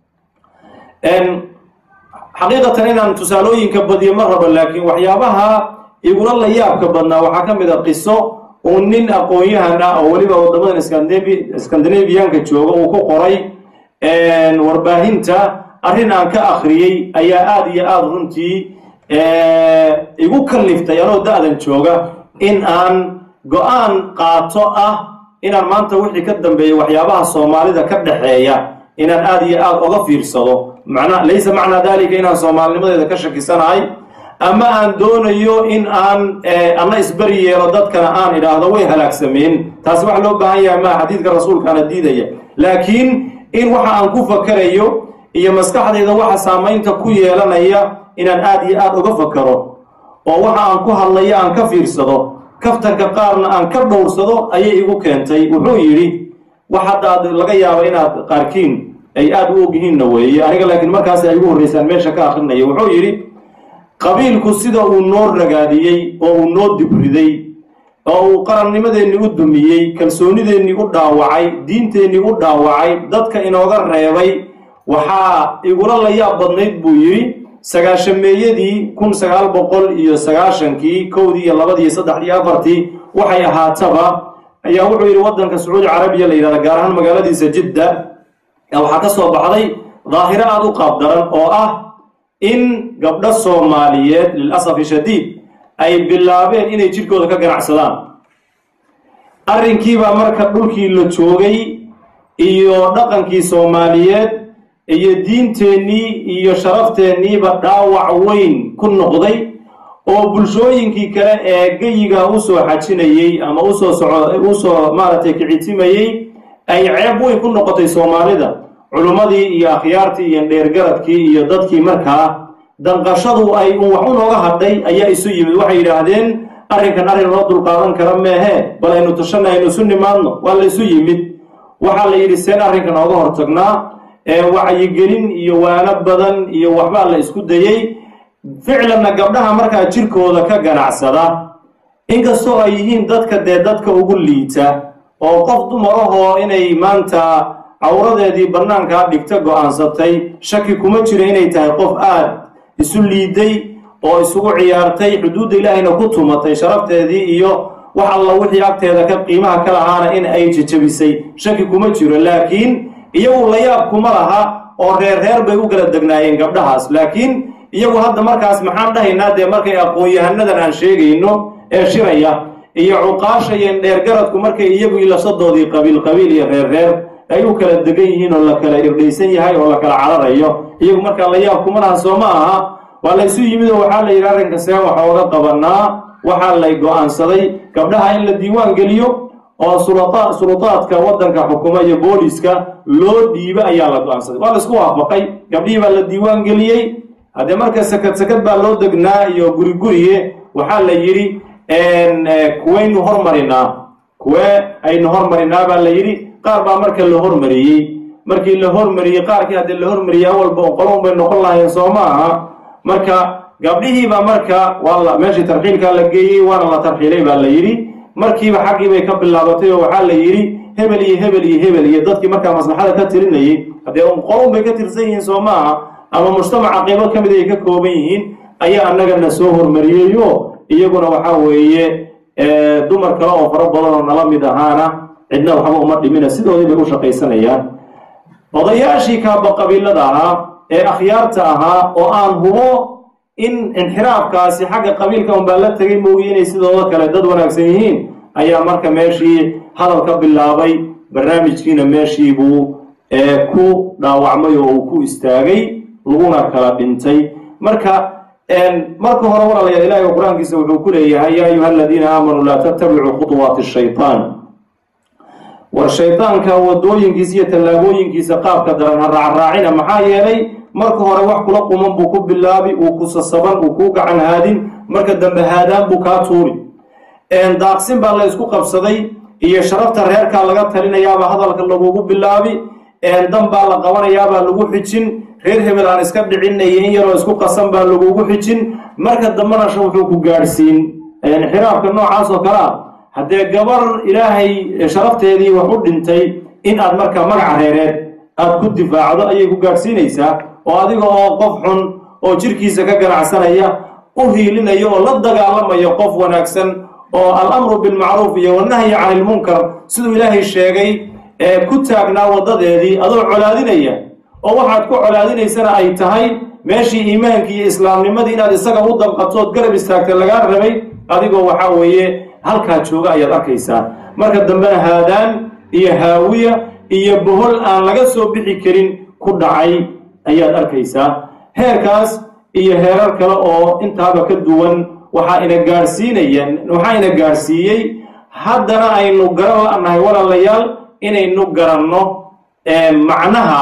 xaqiiqatan inaan tusaalooyinka badiyo ma rabo laakiin waxyaabaha igula la yaabka badnaa waxaa ka mid a qiso uu nin aqoon-yahan ah oo weliba wadamadan skandinabiyanka jooga uu ku qoray warbaahinta arrin aan ka akhriyey ayaa aada iyo aada runtii igu kalliftay anoo da-dan jooga in aan go-aan qaato ah inaan maanta wixii ka dambeeya waxyaabaha soomaalida ka dhaxeeya inaan aada iyo aada oga fiirsado laysa macnaa dalika inaan soomaalinimadeeda ka shakisanahay ama aan doonayo in aan alla isbari yeelo dadkana aan idhaahdo way halaagsameen taasi wax loo baahan yahay maa xadiidka rasuulkaana diidaya laakiin in waxa aan ku fakarayo iyo maskaxdayda waxa saamaynta ku yeelanaya inaan aada iyo aada uga fakaro oo waxa aan ku hadlayo aan ka fiirsado kaftarka qaarna aan ka dhowrsado ayay igu keentay wuxuu yidhi wax haddaad laga yaabo inaad qaarkiin ay aada u ogyihiinna weeye aniga laakiin markaas ay ugu horreysaan meesha ka akrinaya wuxuu yidhi qabiilku sida uu noo ragaadiyey oo uu noo dibriday oo uu qarannimadeennii u dumiyey kalsoonideennii u dhaawacay diinteennii u dhaawacay dadka inooga reebay waxaa igula la yaab badnayd buu yidhi sagaashameeyadii 1990kii kowdii iyo labadii iyo saddexdii afartii waxay ahaataba ayaa wuxuu yidhi waddanka sacuudi carabiya la yidhahda gaar ahaan magaaladiisa jidda waxaa ka soo baxday daahiro aada u qaab daran oo ah in gabdho soomaaliyeed lilasafi shadiid ay bilaabeen inay jidhkooda ka ganacsadaan arrinkiibaa marka dhulkii la joogay iyo dhaqankii soomaaliyeed iyo diinteennii iyo sharafteeniiba dhaawac weyn ku noqday oo bulshooyinkii kale ee geyiga usoo xajinayey ama usoo maaragtay kicitimayey ay ceeb weyn ku noqotay soomaalida culummadii iyo akhyaartii iyo dheergaradkii iyo dadkii markaa danqashadu ay wax unooga hadhay ayaa isu yimid waxay yidhaahdeen arrinkan arrin loo dulqaadan kara meehe bal aynu tashanna aynu isu nimaadno waa la isu yimid waxaa la yidhi seen arrinkan ooga hortagnaa wacyigelin iyo waano badan iyo waxbaa la isku dayey ficlanna gabdhaha markaa jirkooda ka ganacsada inkastoo ay yihiin dadka dee dadka ugu liita oo qof dumar ahoo inay maanta cawradeedii bannaankaa dhigta go-aansatay shaki kuma jira inay tahay qof aad isu liiday oo isugu ciyaartay xuduudda ilaahayna ku tumatay sharafteedii iyo wax alla wixii agteeda ka qiimaha ka lahaana in ay jajabisay shaki kuma jiro laakiin iyagu la yaab kuma laha oo reer bay u kala degnaayeen gabdhahaas laakiin iyagu hadda markaas maxaan dhahaynaa dee markay aqoon-yahanadan aan sheegayno ee shiraya iyo cuqaasha iyo dheergaradku markay iyagu ilasadoodii qabiil iyo reer ay u kala degan yihiin oo la kala irdhaysan yahay oo la kala cararayo iyagu markaa la yaab kuma laha soo ma aha waa laysu yimid oo waxaa la yidhi arrinka see waxa oga qabanaa waxaa lay go-aansaday gabdhaha in la diiwaan geliyo oo sulutaadka waddanka xukuma iyo booliska loo dhiiba ayaa la go-aansaday waa laisku waafaqay gabdhihii baa la diiwaan geliyey haddee marka sakad baa loo degnaa iyo guriguriye waxaa la yidhi kuwaynu hormarinaa kuwe aynu hormarinaa baa la yidhi qaar baa marka la hormariyey markii la hormariyey qaarkii haddii la hormariyey awalba qolon bay noqon lahayeen soo ma aha marka gabdhihiibaa marka meeshii tarxiilkaa la geeyey waana la tarxiilay baa la yidhi markiiba xaggii bay ka bilaabatay oo waxaa la yidhi hebel iyo dadkii markaa maslaxada ka tirinayay haddee qolon bay ka tirsan yihiin soo ma aha ama mujtamaca qaybo ka mid ay ka kooban yihiin ayaa annagana soo hormariyeyo iyaguna waxaa weeye dumar kale oo fara badan oo nala mid ahaana cidna waxba uma dhimina sidoodii bay u shaqaysanayaan odayaashii kaaba qabiilada ahaa ee akhyaarta ahaa oo aan hubo in inxiraafkaasi xagga qabiilka unbaa la tegay moogiye inay sidooda kale dad wanaagsan yihiin ayaa marka meeshii hadal ka bilaabay barnaamijkiina meeshii buu ku dhaawacmay oo uu ku istaagay laguna kala dhintay marka hore walaalayaal ilaahay oo qur-aankiisa wuxuu ku leeyahay yaa ayuha aladiina aamanuu laa tattabicuu khuطuwaati shayطaan war shaydaanka wadooyinkiisa iyo tallaabooyinkiisa qaabka daran ha raacraacina maxaa yeelay marka hore wax kula quman buu ku bilaabi uu ku sasaban uu kuu gacan haadin marka dambe haadaan buu kaa tuuri daaqsin baa la isku qabsaday iyo sharafta reerkaa laga talinayaabaa hadalka lagugu bilaabi dan baa la qabanayaabaa lagu xijin reer hebel aan iska dhicinaya in yaroo isku qasan baa lagugu xijin marka dambena wuxuu ku gaadhsiin xiraafka noocaas oo kale ah haddee gabar ilaahay sharafteedii wax u dhintay in aad markaa magaca reereed aad ku difaacdo ayay ku gaadhsiinaysaa oo adiga oo qof xun oo jirkiisa ka ganacsanaya u hiilinayo oo la dagaalamayo qof wanaagsan oo al-amru bilmacruuf iyo wanahyi cani ilmunkar siduu ilaahay sheegay ku taagnaa waddadeedii adoo colaadinaya oo waxaad ku colaadinaysana ay tahay meeshii iimaankii iyo islaamnimadii inaad isaga u dabqatood garab istaagta lagaa rabay adigoo waxaa weeye halkaa jooga ayaad arkaysaa marka dambena haadaan iyo haawiya iyo bohol aan laga soo bixi karin ku dhacay ayaad arkaysaa heerkaas iyo heerar kale oo intaaba ka duwan waxaa ina gaadhsiiyey haddana aynu garan la-nahay walaalayaal inaynu garanno macnaha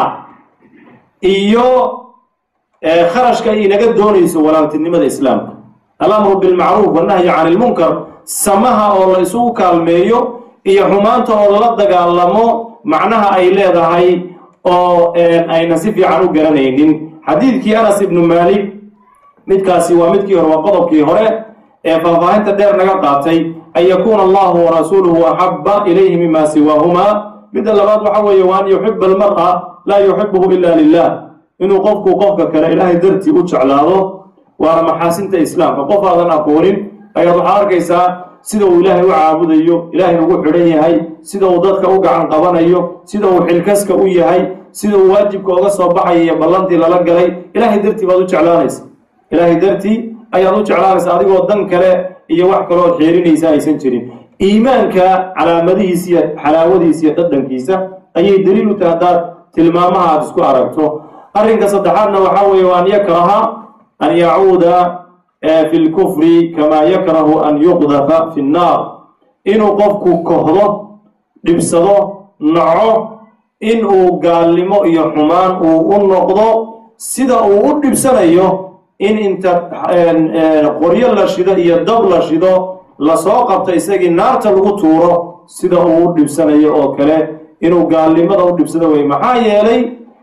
iyo kharashka ay inaga doonayso walaaltinimada islaamka al-amru bilmacruuf wanahyi cani ilmunkar samaha oo la isugu kaalmeeyo iyo xumaanta oo lala dagaalamo macnaha ay leedahay oo ayna si fiican u garanaynin xadiidkii anas ibnu maalik midkaasi waa midkii hore waa qodobkii hore ee faahfaahinta dheer naga qaatay an yakuuna allahu warasuuluhu axabba ilayhi mima siwaahumaa midda labaad waxa weeye waa an yuxiba almar'a laa yuxibuhu ila lilah inuu qofka kale ilaahay dartii u jeclaado waana maxaasinta islaamka qof aadan aqoonin ayaad waxaa arkaysaa sida uu ilaahay u caabudayo ilaahay ugu xidhan yahay sida uu dadka u gacan qabanayo sida uu xilkaska u yahay sida uu waajibka oga soo baxaya iyo ballantii lala galay ilaahay dartii baad u jeclaanaysa ilaahay dartii ayaad u jeclaanaysa adigoo dan kale iyo wax kalood xeerinaysa aysan jirin iimaanka calaamadihiisa iyo xalaawadiisa iyo dhadhankiisa ayay daliil u tahay haddaad tilmaamaha aad isku aragto arrinka saddexaadna waxaa weeye waa an yakraha an yacuuda fi lkufri kamaa yakrahu an yuqdafa fi nnaar inuu qofku kohdo dhibsado naco inuu gaalnimo iyo xumaan uu u noqdo sida uu u dhibsanayo in inta qoryo la shido iyo dab la shido lasoo qabto isagii naarta lagu tuuro sida uu u dhibsanayo oo kale inuu gaalnimada u dhibsado wey maxaa yeelay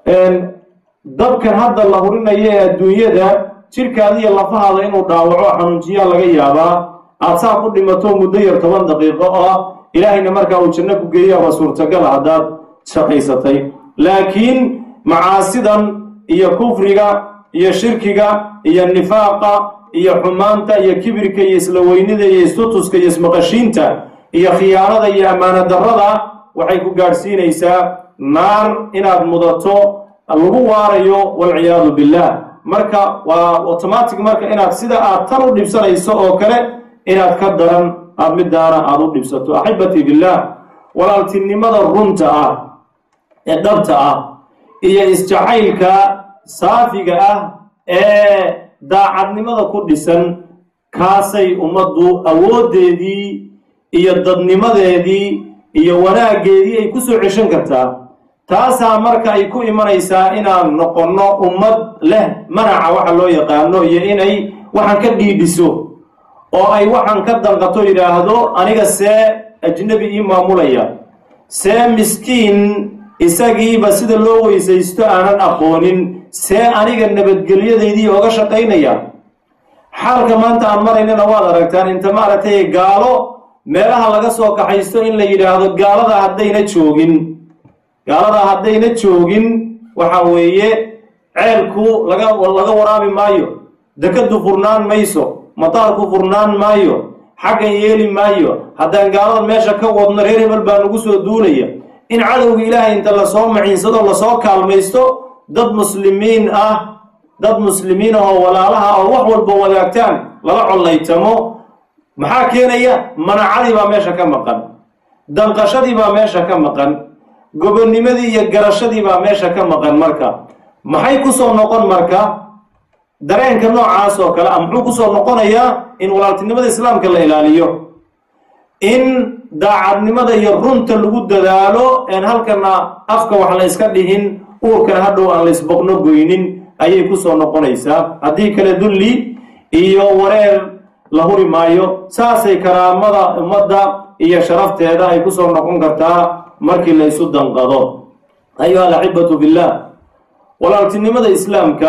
dabkan hadda la hurinayo ee adduunyada jirkaada iyo lafahaada inuu dhaawaco xanuunjiyaa laga yaabaa aad saa ku dhimato muddo yar 10 daqiiqo ah ilaahayna markaa uu janno ku geeyaa waa suurtagal haddaad shaqaysatay laakiin macaasidan iyo kufriga iyo shirkiga iyo nifaaqa iyo xumaanta iyo kibirka iyo isla weynida iyo istutuska iyo ismaqashiinta iyo khiyaanada iyo ammaano darrada waxay ku gaadhsiinaysaa naar inaad mudato lagu waarayo walciyaadu billah marka waa automatic marka inaad sida aad tan u dhibsanayso oo kale inaad ka daran aad midaana aad u dhibsato axibati billah walaaltinimada runta ah ee dhabta ah iyo isjacaylka saafiga ah ee daacadnimada ku dhisan kaasay ummaddu awoodeedii iyo dadnimadeedii iyo wanaaggeedii ay ku soo ceshan kartaa taasaa marka ay ku imanaysaa inaan noqonno ummad leh manaca waxa loo yaqaano iyo inay waxaan ka dhiidhiso oo ay waxaan ka danqato yidhaahdo aniga see ajnabi ii maamulaya see miskiin isagiiba sida loo weysaysto aanan aqoonin see aniga nabadgelyadaydii oga shaqaynaya xaalka maanta aan maraynana waad aragtaan inta maaragtay gaalo meelaha laga soo kaxaysto in la yidhaahdo gaalada haddayna joogin waxa weeye ceelku laga waraabi maayo dekadu furnaan mayso mataarku furnaan maayo xaggan yeeli maayo haddaan gaalada meesha ka wadno reer hebel baa nagu soo duulaya in cadowga ilaahay inta lasoo maciinsado lasoo kaalmaysto dad muslimiin ah oo walaalaha oo wax walba wadaagtaan lala collaytamo maxaa keenaya manacadii baa meesha ka maqan danqashadii baa meesha ka maqan gobonimadii iyo garashadii baa meesha ka maqan marka maxay ku soo noqon marka dareenka noocaas oo kale muxuu ku soo noqonayaa in walaaltinimada islaamka la ilaaliyo in daacadnimada iyo runta lagu dadaalo een halkana afka wax la iska dhihin uurkana hadhow aan la isboqno goynin ayay ku soo noqonaysaa haddii kale dulli iyo wareer la huri maayo saasay karaamada ummadda iyo sharafteeda ay ku soo noqon kartaa markii la isu danqado ayuha alaxibatu billah walaaltinimada islaamka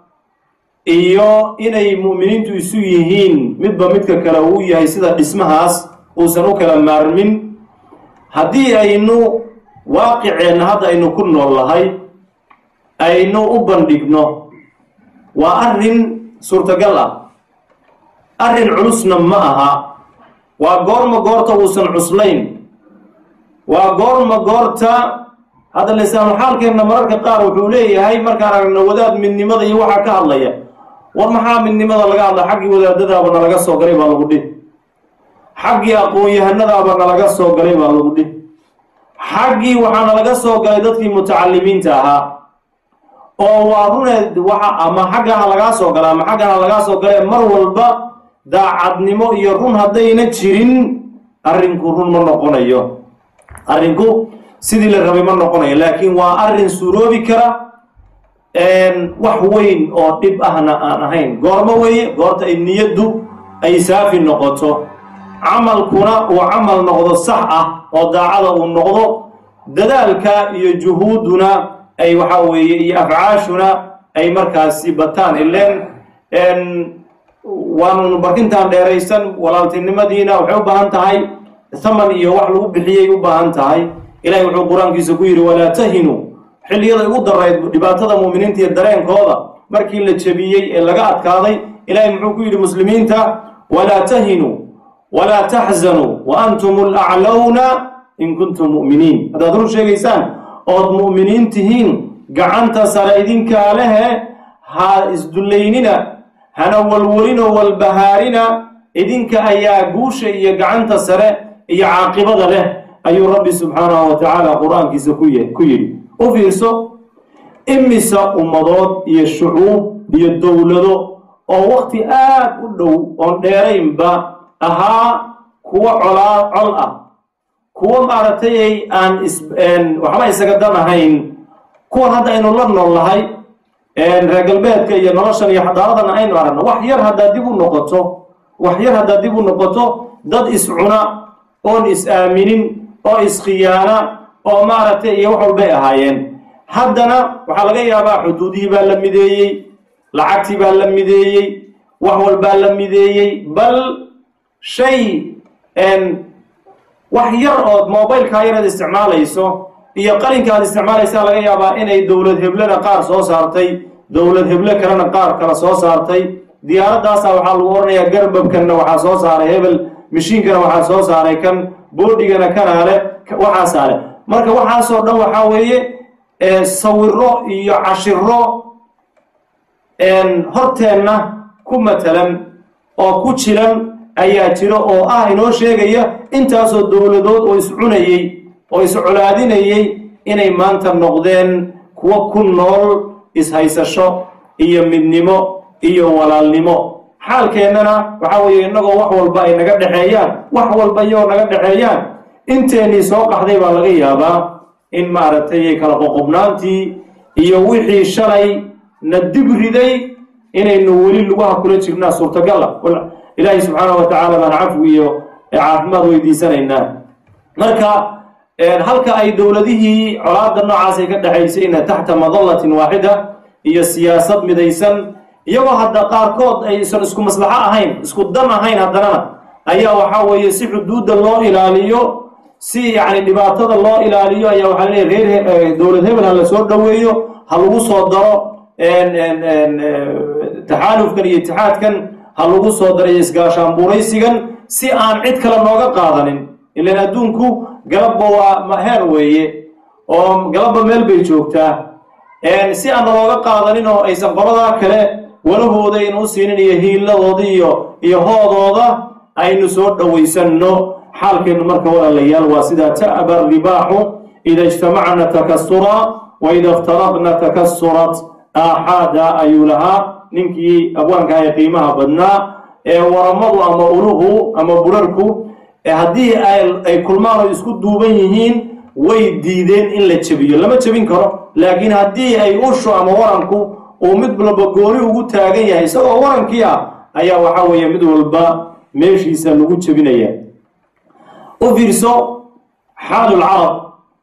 iyo inay mu'miniintu isu yihiin midba midka kale uu yahay sida dhismahaas uusan u kala maarmin haddii aynu waaqiceenna hadda aynu ku nool nahay aynu u bandhigno waa arrin suurtagal ah arrin culusna ma aha waa goorma goorta uusan cuslayn waa goorma goorta hadda lisaanu xaalkeenna mararka qaar wuxuu leeyahay markaan aragno wadaad midnimada iyo waxaa ka hadlaya war maxaa midnimada laga hadla xaggii wadaadadaaba nalaga soo galay baa lagu dhihi xaggii aqoon-yahanadaaba nalaga soo galay baa lagu dhihi xaggii waxaa nalaga soo galay dadkii mutacalimiinta ahaa oo waa runeed waxa ama xaggaha lagaa soo gala ama xaggaha lagaa soo galee mar walba daacadnimo iyo run haddayna jirin arrinku run ma noqonayo arrinku sidii la rabay ma noqonayo laakiin waa arrin suuroobi kara wax weyn oo dhib ahna aan ahayn goormo weeye goorta ay niyaddu ay saafi noqoto camalkuna uu camal noqdo sax ah oo daacada uu noqdo dadaalka iyo juhuuduna ay waxa weeye iyo afcaashuna ay markaasi bataan ileen waanu barkintaan dheeraysan walaaltinimadiina waxay u baahan tahay thaman iyo wax lagu bixiyay u baahan tahay ilaahay wuxuu qur-aankiisa ku yidhi walaa tahinuu xilliyada ugu darayd dhibaatada mu'miniinta iyo dareenkooda markii la jebiyey ee laga adkaaday ilaahay muxuu ku yidhi muslimiinta walaa tahinuu walaa taxzanuu wa antum alaclawna in kuntum mu'miniin haddaad run sheegaysaan ood mu'miniin tihiin gacanta sare idinkaa lehe ha isdullaynina hana walwalinoo walbahaarina idinka ayaa guusha iyo gacanta sare iyo caaqibada leh ayuu rabbi subxaanahu wa tacaala qur-aankiisa ku yidhi u fiirso imisa ummadood iyo shucuub iyo dowlado oo waqti aad u dhow oon dheeraynba ahaa kuwa col ah kuwa maaragtay aan waxba isaga dan ahayn kuwan hadda aynu la nool nahay reer galbeedka iyo noloshan iyo xadaaradana aynu aragno wax yar haddaad dib u noqoto dad iscuna oon is-aaminin oo iskhiyaana oo maaragtay iyo wax walbay ahaayeen haddana waxaa laga yaabaa xuduudihii baa la mideeyey, lacagtii baa la mideeyey, wax walbaa la mideeyey, bal shay wax yar ood mobilkaa yar aad isticmaalayso iyo qalinka aad isticmaalaysaa laga yaabaa inay dowlad heblena qaar soo saartay, dowlad heble kalena qaar kala soo saartay. diyaaraddaasa waxaa lagu oranayaa garbabkanna waxaa soo saaray hebel, mishiinkana waxaa soo saaray kan, boodhigana kanaale waxaa saaray. marka waxaasoo dhan waxaa weeye sawiro iyo cashiro horteenna ku matalan oo ku jilan ayaa jiro oo inoo sheegaya intaasoo dowladood oo iscunayey oo iscolaadinayey inay maanta noqdeen kuwo ku nool ishaysasho iyo midnimo iyo walaalnimo. xaalkeennana waxaa weeye innagoo wax walba ay naga dhexeeyaan, wax walba iyagoo naga dhexeeyaan, inteennii soo qaxday baa laga yaabaa in maaragtay kala qoqobnaantii iyo wixii shalay na dib riday inaynu weli lugaha kula jirnaa suurtagala. ilaahay subxaanahu wa tacaala baan cafwi iyo caafimaad weydiisanaynaa. marka halka ay dowladihii colaada noocaas ay ka dhexaysayna taxta madallatin waaxida iyo siyaasad midaysan, iyagoo hadda qaarkood aysan isku maslaxo ahayn, isku dan ahayn, haddanana ayaa waxaa weeye si xuduudda loo ilaaliyo, si yacni dhibaatada loo ilaaliyo ayaa waxaa leeyahay reer dowlad hebel ha la soo dhoweeyo, ha lagu soo daro taxaalufkan iyo itixaadkan, ha lagu soo daray isgaashaanbuuraysigan si aan cid kale nooga qaadanin. ilan adduunku galabba waa heer weeye oo galabba meel bay joogtaa, si aan looga qaadanin oo aysan qoladaa kale walahooda aynu u siinin iyo hiiladooda iyo hoodooda aynu soo dhowaysanno. xaalkeennu marka walaalayaal waa sidaa ta'ba ribaaxu ida ijtamacna takasura wa ida iftaraqna takasurat aaxaada ayuu lahaa ninkii abwaanka ee qiimaha badnaa. waramadu ama uluhu ama burarku haddii ay kulmaan oo isku duuban yihiin way diideen in la jebiyo, lama jebin karo. laakiin haddii ay ushu ama waranku uu mid walba gooni ugu taagan yahay isagoo warankii ayaa waxaa weeye mid walba meeshiisa lagu jebinaya. u fiirso xaalu lcarab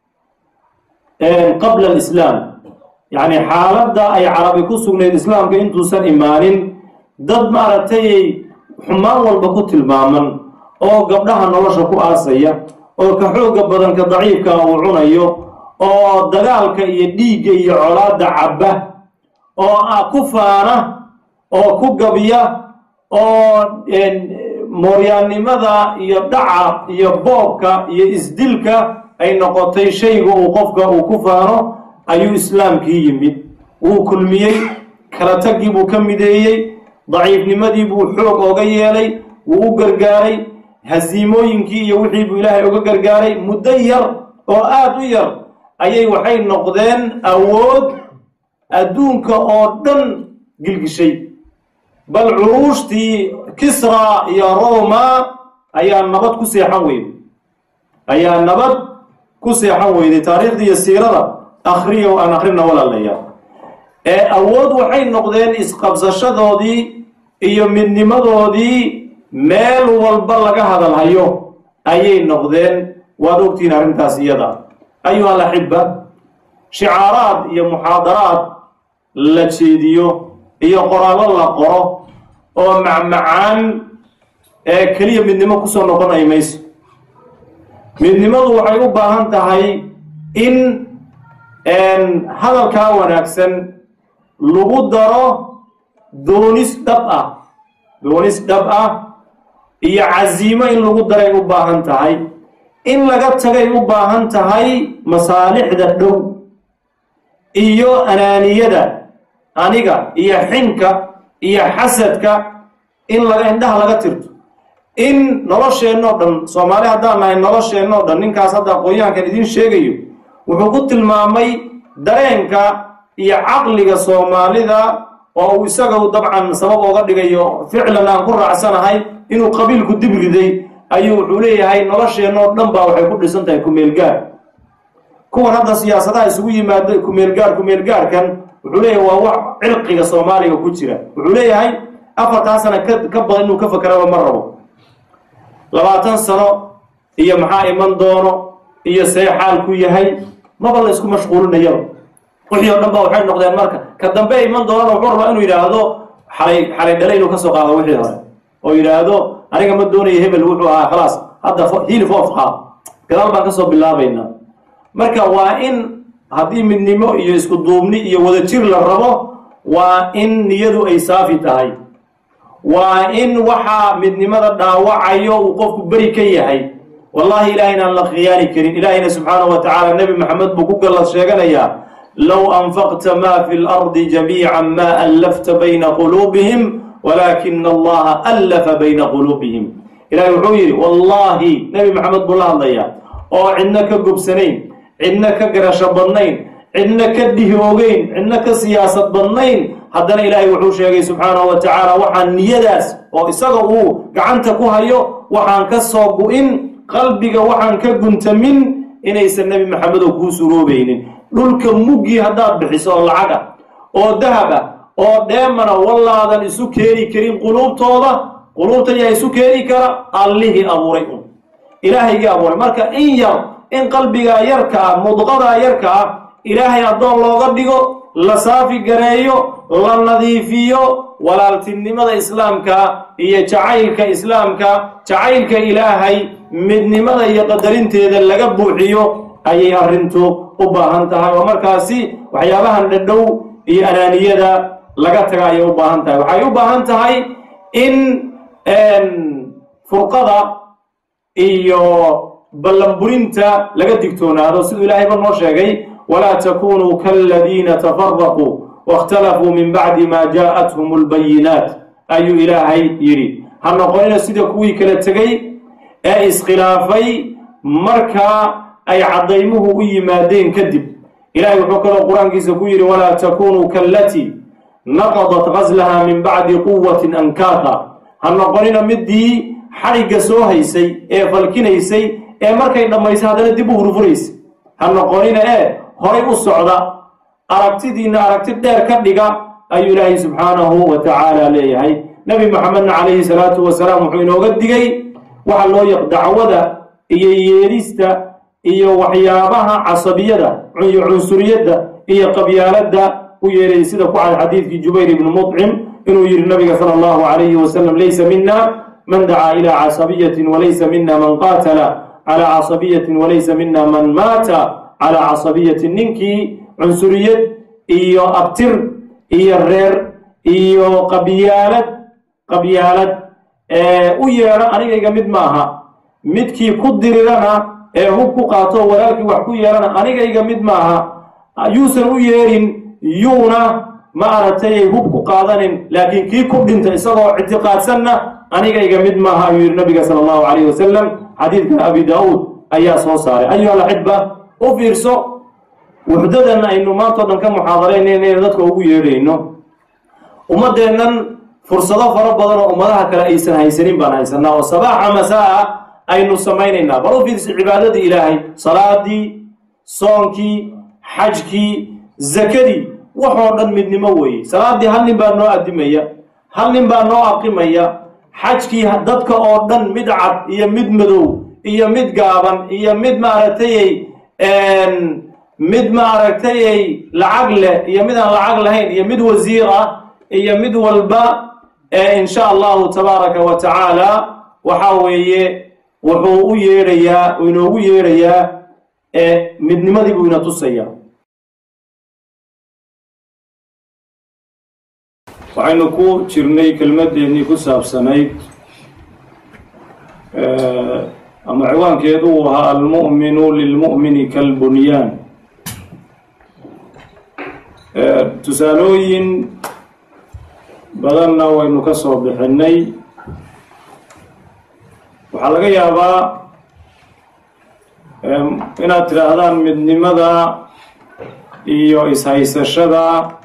qabla alislaam, yacni xaaladda ay carabi ku sugnayd islaamka intuusan imaanin, dad maaragtay xumaan walba ku tilmaaman oo gabdhaha nolosha ku aasaya, oo ka xoogga badan ka daciifka uu cunayo, oo dagaalka iyo dhiigga iyo colaadda cabba, oo ku faana oo ku gabya, oo mooryaannimada iyo dhaca iyo boobka iyo isdilka ay noqotay shayga uu qofka uu ku faano, ayuu islaamkii yimid. wuu kulmiyey, kala taggii buu ka mideeyey, daciifnimadii buu xoog ooga yeelay, wuu u gargaaray, hasiimooyinkii iyo wixii buu ilaahay uga gargaaray. muddo yar oo aad u yar ayay waxay noqdeen awood adduunka oo dhan gilgishay. bal curuushtii kisra iyo roma ayaa nabad ku seexan weyday, taariikhda iyo siirada akhriya oo aan akhrina walaalayaal. awood waxay noqdeen isqabsashadoodii iyo midnimadoodii meel walba laga hadalhayo ayay noqdeen. waad ogtihiin arrintaas iyada. ayuha alaxiba, shicaaraad iyo muxaadaraad la jeediyo iyo qoraallo la qoro oo macmacaan keliya midnimo kusoo noqonay mayso. midnimadu waxay u baahan tahay in hadalkaa wanaagsan lagu daro doonis dhab ah iyo casiimo in lagu daray u baahan tahay. in laga tagay u baahan tahay masaalixda dhow iyo anaaniyada, aniga iyo xinka iyo xasadka in indhaha laga tirto. in nolosheennoo dhan, soomaali haddaan nahay nolosheennoo dhan, ninkaas hadda aqoonyahankan idiin sheegayo wuxuu ku tilmaamay dareenka iyo caqliga soomaalida oo uu isaga dabcan sabab ooga dhigayo ficlan aan ku raacsanahay inuu qabiilku dib riday, ayuu wuxuu leeyahay nolosheennoo dhan baa waxay ku dhisan tahay kumeelgaar. kuwan hadda siyaasadaha isugu yimaada kumeelgaarkan wuxuu leeyahay waa wax cirqiga soomaaliga ku jira. wuxuu leeyahay 4 sano ka badan inuu ka fakaraba ma rabo. 20 sano iyo maxaa iman doono iyo see xaalku yahay maba la isku mashquulinayaba. wixii oo dhan baa waxay noqdeen marka ka dambe iman doonaan wuxuu rabaa inuu yidhaahdo xalay dhalay inuu ka soo qaado wixii hore oo yidhaahdo aniga ma doonayo hebel wuxuu ahaa khalaas hadda hilif oofqaa gadaal baan ka soo bilaabaynaa marka waa in haddii midnimo iyo isku duubni iyo wadajir la rabo waa in niyadu ay saafi tahay waa in waxaa midnimada dhaawacayo uu qofku beri ka yahay wallahi ilaahayna aan la khiyaani karin ilaahayna subxaanahu wa tacaala nebi maxamed buu ku gallad sheeganayaa low anfaqta ma fi lardi jamiican ma allafta bayna quluubihim walaakina allaha allafa bayna quluubihim ilahay wuxuu yidhi wallahi nebi maxamed buu la hadlayaa oo cidna ka gobsanayn cidna ka garasho badnayn cidna ka dhihoogeyn cidna ka siyaasad badnayn haddana ilaahay wuxuu sheegay subxaanahu wa tacaala waxaan niyadaas oo isaga uu gacanta ku hayo waxaan ka soo gu-in qalbiga waxaan ka guntamin inaysan nebi maxamedow kuu suroobaynin dhulka muggii haddaad bixiso oo lacag ah oo dahab ah oo dheemana wallaadan isu keeni karin quluubta yaa isu keeni kara allihii abuuray un ilaahaygii abuuray marka in yar in qalbigaa yarka ah mudqadaa yarka ah ilaahay addoon looga dhigo la saafi gareeyo la nadiifiyo walaaltinimada islaamka iyo jacaylka islaamka jacaylka ilaahay midnimada iyo qadarinteeda laga buuxiyo ayay arrintu u baahan tahay oo markaasi waxyaabahan dhadhow iyo anaaniyada laga taga ayay u baahan tahay waxay u baahan tahay in furqada iyo ballanburinta laga digtoonaado siduu ilaahayba noo sheegay walaa takunuu kaladiina tafaraquu waاkhtalafuu min bacdi ma jaaءathum اlbayinaat ayuu ilaahay yidhi ha noqonina sida kuwii kala tegey ee iskhilaafay markaa ay caddaymuhu u yimaadeen kadib ilahay wuxuu kaloo qur-aankiisa ku yidhi walaa takunuu kallatii naqadat ghaslaha min bacdi quwatin ankaata ha noqonina midii xadhigga soo haysay ee falkinaysay ee markay dhammaysa haddana dib u hurfuraysay ha noqonina horay u socda aragtidiina aragti dheer ka dhiga ayuu ilaahay subxaanahu wa tacaala leeyahay nebi maxamedna calayhi salaatu wasalaam wuxuu inooga digay waxa loo dacwada iyo yeedhista iyo waxyaabaha casabiyada iyo cunsuriyadda iyo qabyaaladda u yeedhay sida ku cad xadiidkii jubayr ibni mudcim inuu yidhi nabiga sala allahu calayhi wasalam laysa mina man dacaa ilaa casabiyatin walaysa mina man qaatala calaa casabiyatin walaysa mina man maata calaa casabiyatin ninkii cunsuriyad iyo abtir iyo reer iyo qabyaalad u yeedho anigayga mid maaha midkii ku dirirana ee hub ku qaato walaalkii wax ku yeelana anigayga mid maaha yuusan u yeedhin yuuna ma aragtay hub ku qaadanin laakiin kii ku dhinta isagoo ictiqaadsanna anigayga mid maaha ayuu yidhi nabiga sala allahu calayhi wasalam xadiidkan abi daa'uud ayaa soo saaray ayuha alaxiba u fiirso wuxdadan aynu maantao dhan ka muxaadaraynayn inaynu dadka ugu yeedhayno ummaddeennan fursado fara badan oo ummadaha kale aysan haysanin baan haysanaa oo sabaaxa masaa aynu samaynaynaa bal u fiirsa cibaadadii ilaahay salaadii soonkii xajkii zakadii waxoo dhan midnimo weeye salaadii hal nin baa noo addimaya hal nin baa noo aqimaya xajkii dadka oo dhan mid cad iyo mid madow iyo mid gaaban iyo mid maaragtayay lacag leh iyo mid aan lacag lahayn iyo mid wasiir ah iyo mid walba in sha allahu tabaaraka wa tacaala waxa weeye wuxuu u yeedhayaa inoogu yeedhayaa midnimadii buu ina tusaya waxaynu ku jirnay kelmadeennii ku saabsanayd ama ciwaankeedu uu ahaa almu'minu lilmu'mini kalbunyaan tusaalooyin badanna waynu ka soo bixinay waxaa laga yaabaa inaad tidhaahdaan midnimada iyo ishaysashada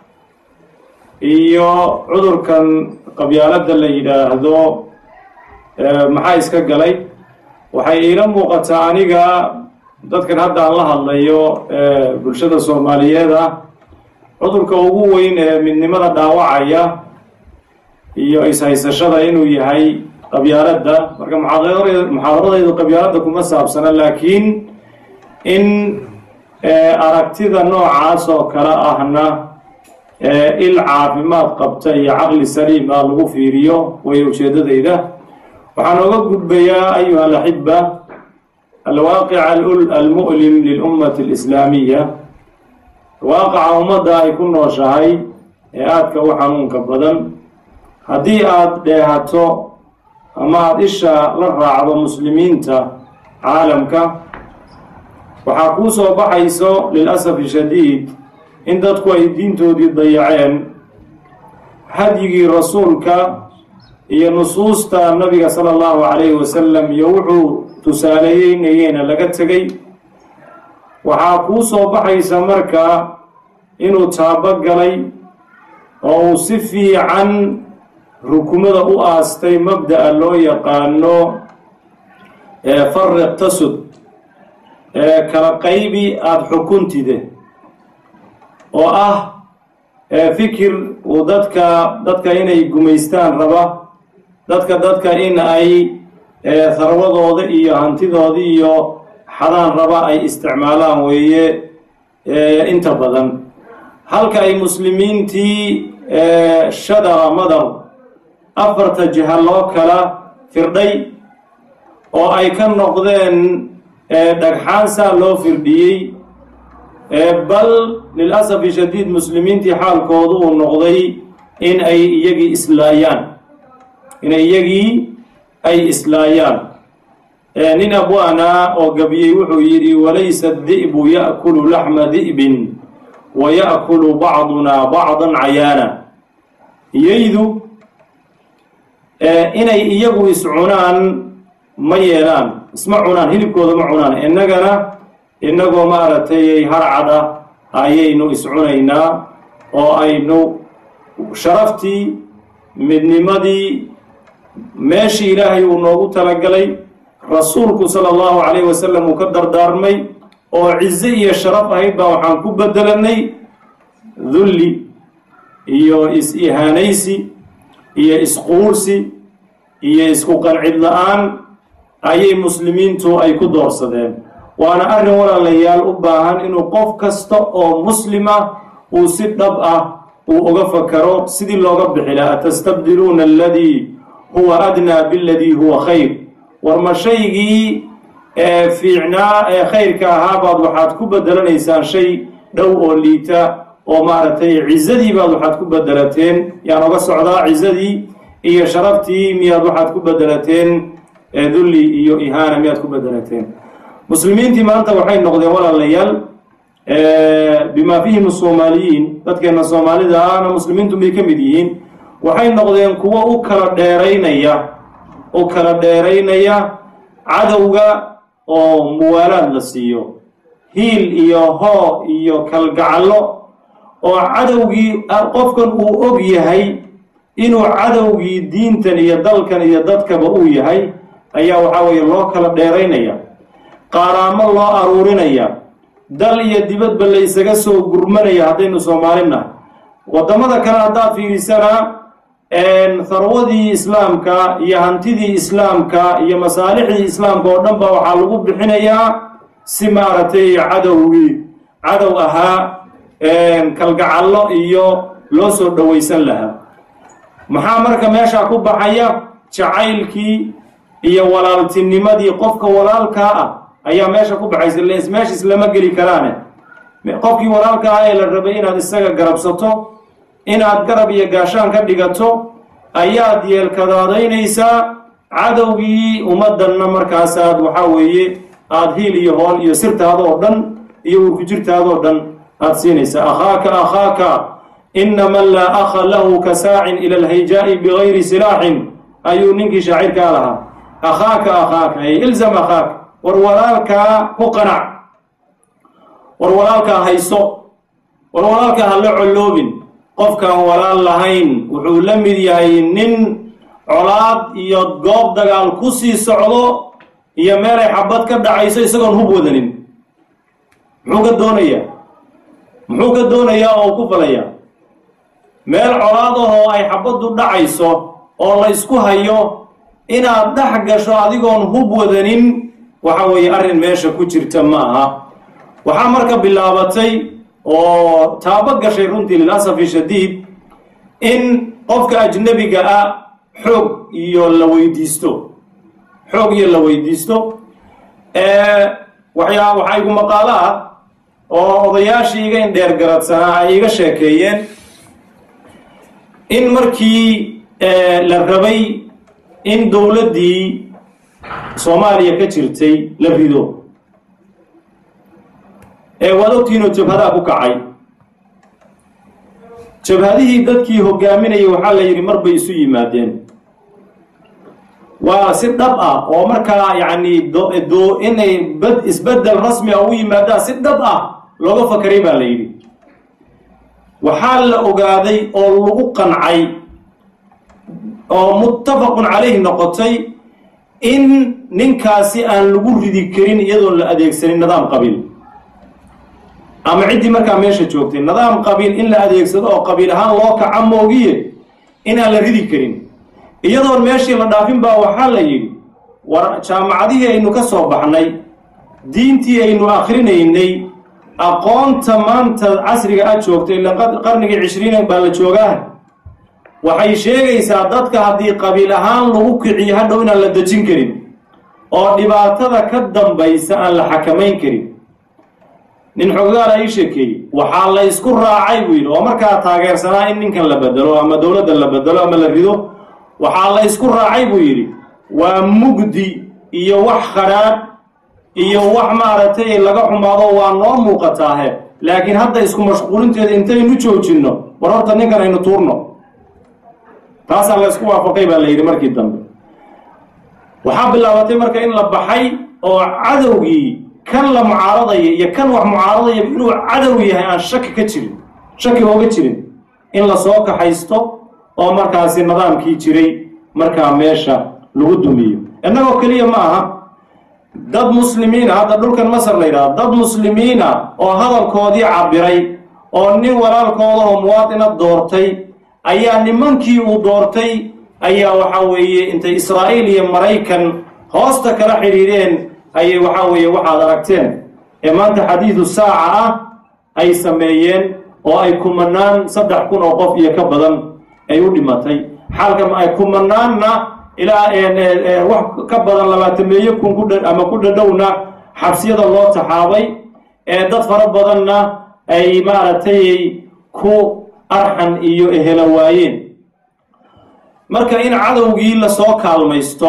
iyo cudurkan qabyaaladda la yidhaahdo maxaa iska galay waxay iila muuqataa aniga dadkan hadda aan la hadlayo bulshada soomaaliyeed ah cudurka ugu weyn ee midnimada dhaawacaya iyo ishaysashada inuu yahay qabyaaladda marka muxaadaradaydu qabyaaladda kuma saabsana laakiin in aragtida noocaas oo kale ahna il caafimaad qabta iyo caqli saliim ah lagu fiiriyo way ujeedadayda. waxaan oga gudbayaa ayuha alaxiba alwaaqic almu'lim lilummati alislaamiya, waaqaca ummadda ay ku nooshahay ee aadka u xanuunka badan. haddii aada dheehato ama aada isha la raacdo muslimiinta caalamka, waxaa kuu soo baxayso lilasafi shadiid in dadku ay diintoodii dayaceen, hadyigii rasuulka iyo nusuusta nabiga sala allahu calayhi wasalam iyo wuxuu tusaaleeyeynayeyna laga tegay. waxaa kuu soo baxaysa marka inuu taabogalay oo uu si fiican rukumada u aastay mabda'a loo yaqaano fariq tasud, kala qaybi aada xukuntide, oo ah fikir uu dadka inay gumaystaan raba, dadka in ay tharwadooda iyo hantidooda iyo xadaan raba ay isticmaalaan weeye inta badan. halka ay muslimiintii shadara madar afarta jiha loo kala firdhay oo ay ka noqdeen dhagxaan saa loo firdhiyey, bal lilasafi shadiid muslimiintii xaalkoodu uu noqday in ay iyagii islaayaan. nin abwaana oo gabiyey wuxuu yidhi walaysa di'bu ya'kulu laxma di'bin wa ya'kulu bacduna bacdan cayaana. iyaydu inay iyagu iscunaan ma yeelaan, isma cunaan, hilibkooda ma cunaan. innagoo maaragtay harcada ayaynu iscunaynaa oo aynu sharaftii midnimadii meeshii ilaahay uu noogu talagalay rasuulku sala allahu calayhi wasalam uu ka dardaarmay oo cize iyo sharaf ahayd baa waxaan ku bedelanay dulli iyo is-ihaanaysi iyo isquursi iyo isku qancid la-aan ayay muslimiintu ay ku doorsadeen. waana arrin walaalayaal u baahan inuu qof kasta oo muslima uu si dhab ah uu uga fakaro sidii looga bixi lahaa. tastabdiluuna aladii huwa adnaa biladii huwa khayr. war ma shaygii fiicnaa ee khayrka ahaabaad waxaad ku bedelanaysaan shay dhow oo liita oo maaragtay cizadii baad waxaad ku bedelateen, yaan oga socdaa, cizadii iyo sharaftii miyaad waxaad ku bedelateen dulli iyo ihaana miyaad ku bedelateen. muslimiintii maanta waxay noqdeen walaalayaal bimaa fihim soomaaliyiin, dadkeena soomaalida ahna muslimiintu bay ka mid yihiin, waxay noqdeen kuwo u kala dheeraynaya cadowga oo muwaalaad la siiyo, hiil iyo hoo iyo kalgacallo, oo cadowgii qofkan uu og yahay inuu cadowgii diintan iyo dalkan iyo dadkaba uu yahay ayaa waxaa weeye loo kala dheeraynaya, qaaraamo loo aruurinaya, dal iyo dibadba la isaga soo gurmanaya. haddaynu soomaalina waddamada kale haddaad fiirisana tharwadii islaamka iyo hantidii islaamka iyo masaalixdii islaamka oo dhan ba waxaa lagu bixinayaa si maaragtay cadow ahaa kalgacallo iyo loo soo dhowaysan lahaa. maxaa marka meeshaa ku baxaya? jacaylkii iyo walaaltinimadii qofka walaalkaa ah ayaa meesha ku baxaysa. meesha islama geli karaane. qofkii walaalka ah ee la rabay inaad isaga garabsato, inaad garab iyo gaashaan ka dhigato, ayaad yeelkadaadaynaysaa. cadowgii ummaddanna markaasaad waxaa weeye aada hiil iyo hool iyo sirtaada oo dhan iyo urkujirtaadoo dhan aada siinaysaa. akhaaka ina man laa akha lahu ka saacin ila alhayjaa'i bigayri silaaxin ayuu ninkii shaacirkaa lahaa. akhaaka ay ilzam akhaaka, war walaalkaa ku qanac, war walaalkaa hayso, war walaalkaa ha la colloobin. qofkaan walaal lahayn wuxuu la mid yahay nin colaad iyo goob dagaal ku sii socdo iyo meelay xabad ka dhacayso isagoon hub wadanin. muxuu ka doonayaa oo ku falayaa meel colaad ahoo ay xabaddu dhacayso oo la ysku hayo inaad dhex gasho adigoon hub wadanin waxa weeye arrin meesha ku jirta ma aha. waxaa marka bilaabatay oo taabo gashay runtii lilasafi shadiid in qofka ajnabiga ah xoog iyo la weydiisto waxaa igu maqaalo ah oo odayaashii iga indheer garadsanaa ay iga sheekeeyeen in markii la rabay in dowladdii soomaaliya ka jirtay la rido waad ogtihiinoo jabhadaa ku kacay jabhadihii dadkii hogaaminayay waxaa la yidhi mar bay isu yimaadeen waa si dhab ah oo markaa yacni inay isbeddel rasmi ah u yimaadaan si dhab ah looga fakaray baa la yidhi waxaa la ogaaday oo lagu qancay oo muttafaqun calayhi noqotay in ninkaasi aan lagu ridi karin iyadoon la adeegsanin nidaam qabiil ama ciddii markaa meesha joogtay nidaam qabiil in la adeegsado oo qabiil ahaan loo kaca moogiye in aan la ridi karin iyadoon meeshii la dhaafin baa waxaa la yidhi war jaamacadihii aynu ka soo baxnay diintii aynu akhrinaynay aqoonta maanta casriga aad joogtay ila qarnigii 20 baa la joogaa waxay sheegaysaa dadka haddii qabiil ahaan lagu kiciyo hadhow inaan la dejin karin oo dhibaatada ka dambaysa aan la xakamayn karin nin xoggaala ii sheekeeyey waxaa la isku raacay buu yidhi oo markaa taageersanaa in ninkan la bedelo ama dowladda la bedelo ama la rido waxaa la isku raacay buu yidhi waa mugdi iyo wax khadhaadh iyo wax maaragtay laga xumaado waa noo muuqataahe laakiin hadda isku mashquulinteeda intaynu joojinno war horta ninkan aynu tuurno taasaa la isku waafaqay baa la yidhi markii dambe waxaa bilaabatay marka in la baxay oo cadowgii kan la mucaaradaya iyo kan wax mucaaradaya inuu cadow yahay aan shaki ooga jirin in la soo kaxaysto oo markaasi nidaamkii jiray markaa meesha lagu dumiyo innagoo keliya ma aha dad muslimiina hadda dhulkan masar la yidhahdo dad muslimiina oo hadalkoodii cabiray oo nin walaalkooda oo muwaadina doortay ayaa nimankii uu doortay ayaa waxaa weeye intay israa'iil iyo maraykan hoosta kala xidhiidheen ayay waxaa weeye waxaad aragteen ee maanta xadiidu saaca ah ay sameeyeen oo ay kumanaan 3,000 oo qof iyo ka badan ay u dhimatay xaalka ay kumanaanna ilaa wax ka badan 20,000 ama ku dhadhowna xabsiyada loo taxaabay dad fara badanna ay maaragtay ku arxan iyo ehela waayeen marka in cadowgii la soo kaalmaysto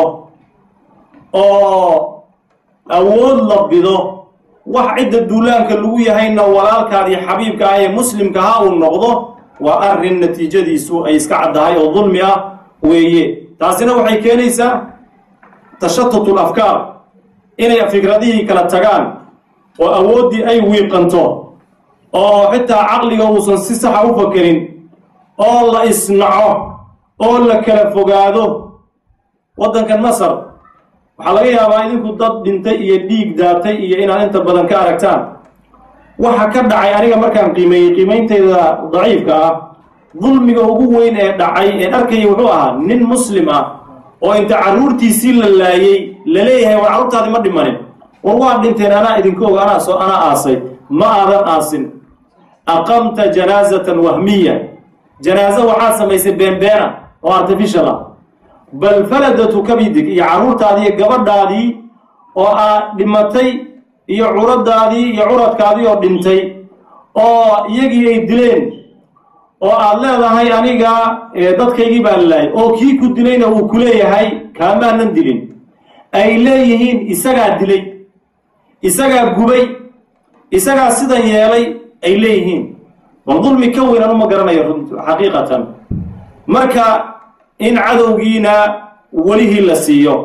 oo awood la bido wax cidda duulaanka lagu yahayna walaalkaadii xabiibka ah ee muslimka ha uu noqdo waa arrin natiijadiisu ay iska caddahay oo dulmi ah weeye taasina waxay keenaysaa tashattutul afkaar inay fikradihii kala tagaan oo awooddii ay wiiqanto oo xitaa caqliga uusan si saxa u fakerin oo la isnaco oo la kala fogaado waddankan masar waxaa laga yaabaa idinku dad dhintay iyo dhiig daatay iyo inaad inta badan ka aragtaan waxa ka dhacay aniga markaan qiimeyntayda daciifka ah dulmiga ugu weyn ee dhacay ee arkayay wuxuu ahaa nin muslim ah oo inta carruurtiisii la laayay la leeyahay war carruurtaadi ma dhimanin war waa dhinteen anaa idinka og anaa aasay ma aadan aasin aqamta janaazatan wahmiya janaazo waxaa samaysay beenbeena oo artificial ah bal faladatu kabidig iyo carruurtaadii iyo gabadhaadii oo aad dhimatay iyo curadaadii iyo curadkaadii oo dhintay oo iyagii ay dileen oo aad leedahay aniga dadkaygii baa lalaayay oo kii ku dilayna uu ku leeyahay kaamaanan dilin ay leeyihiin isagaa dilay isagaa gubay isagaa sidan yeelay ay leeyihiin bal dulmi ka weyn anu ma garanayo xaqiiqatan marka in cadowgiina welihii la siiyo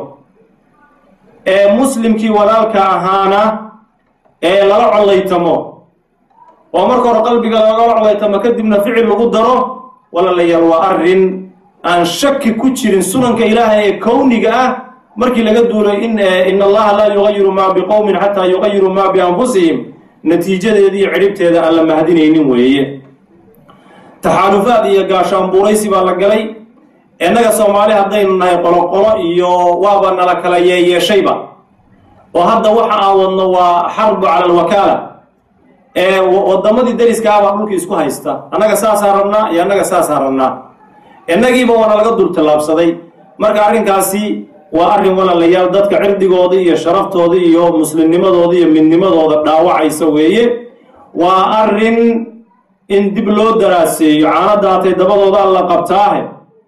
ee muslimkii walaalka ahaana ee lala collaytamo oo marka hore qalbiga lagala collaytamo kadibna ficil lagu daro walaalayaal waa arrin aan shaki ku jirin sunanka ilaahay ee kowniga ah markii laga duulay in allaha laa yugayiru maa biqowmin xataa yugayiru maa bianfusihim natiijadeeda iyo cidhibteeda aan la mahadinaynin weeye taxaalufaad iyo gaashaanbuuraysi baa la galay innaga soomaali haddaynu nahay qoloqolo iyo waaba nala kala yeeshayba oo hadda waxa aan wadno waa xarbu cala alwakaala wadamadii dariska ah baa dhulkii isku haysta annaga saasaan rabnaa iyo annaga saasaan rabnaa innagiiba waana laga dul tallaabsaday marka arrinkaasi waa arrin walaalayaal dadka cirdigooda iyo sharaftooda iyo muslimnimadooda iyo midnimadooda dhaawacaysa weeye waa arrin in dib loo daraaseeyo caana daatay dabadooda alla qabtaahe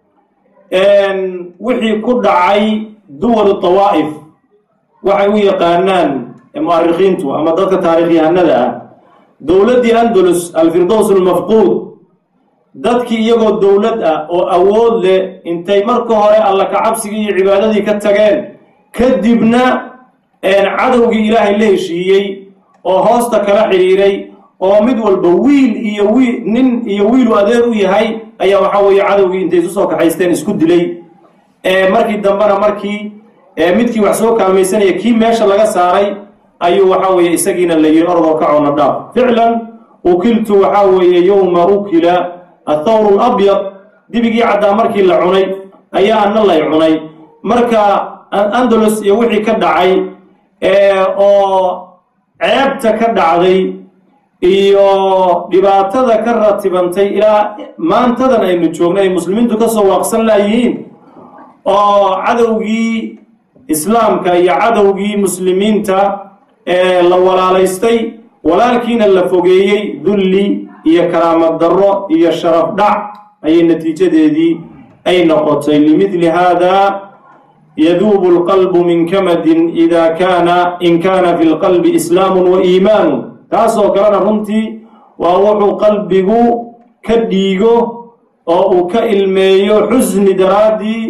wixii ku dhacay duwalu tawaa'if waxay u yaqaanaan mu'arikhiintu ama dadka taarikhyahanada ah dowladdii andalus alfirdows almafquud dadkii iyagoo dowlad ah oo awood leh intay marka hore alla ka cabsigii iyo cibaadadii ka tageen kadibna cadowgii ilaahay la heshiiyey oo hoosta kala xidhiiray oo mid walba nin iyo wiilu adeer u yahay ayaa waxaa weeye cadowgii intay isu soo kaxaysteen isku dilay markii dambena markii midkii wax soo kaalmaysanaya kii meesha laga saaray ayuu waxaa weeye isagiina la yidhi ordoo ka cona dhaaf ficlan ukiltu waxaa weeye yowma ukila athawru alabyad dibigii caddaa markii la cunay ayaa anna lay cunay marka andalus iyo wixii ka dhacay oo ceebta ka dhacday iyo dhibaatada ka ratibantay ilaa maantadan aynu joogna ay muslimiintu ka soo waaqsan laayihiin oo cadowgii islaamka iyo cadowgii muslimiinta la walaalaystay walaalkiina la fogeeyey dulli iyo karaamad darro iyo sharaf dhac ayay natiijadeedii ay noqotay limidli hada yaduubu alqalbu min kamadin in kaana fi lqalbi islaamun wa iimaanu taasoo kalena runtii waa wuxuu qalbigu ka dhiigo oo uu ka ilmeeyo xusni daraaddii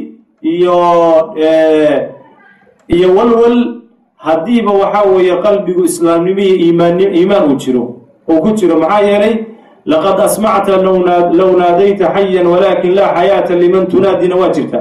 iyo walwal haddiiba waxaa weeye qalbigu islaamnimo iyo iimaan uu ku jiro maxaa yeelay laqad asmacta low naadayta xayan walaakin laa xayaata liman tunaadina waa jirta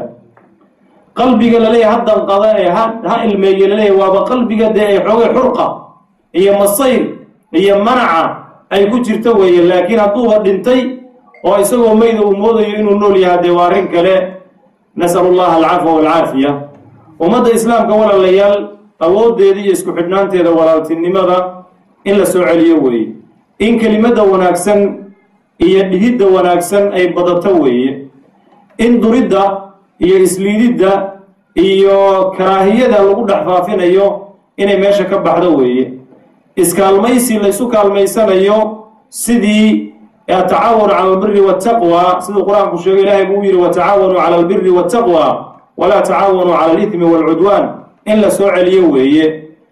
qalbiga laleeyahay haddan qada ee ha ilmeeye laleeyahay waaba qalbiga dee ay xoogay xurqa iyo masayr iyo manaca ay ku jirta weeye laakiin hadduuba dhintay oo isagoo mayda uu moodayo inuu nool yahay dee waa arrin kale nasalu allaha alcafwa waalcaafiya ummadda islaamka walaalayaal awooddeeda iyo isku xidhnaanteeda walaaltinimada in la soo celiyo weeye in kelimadda wanaagsan iyo dhihidda wanaagsan ay badato weeye in duridda iyo isliididda iyo karaahiyada lagu dhex faafinayo inay meesha ka baxdo weeye iskaalmaysi laysu kaalmaysanayo sidii atacaawanu cala albiri waataqwa siduu qur-aanku sheegay ilaahay buu yidhi watacaawanuu cala albiri waataqwa walaa tacaawanuu cala alithmi waalcudwaan in la soo celiyo weeye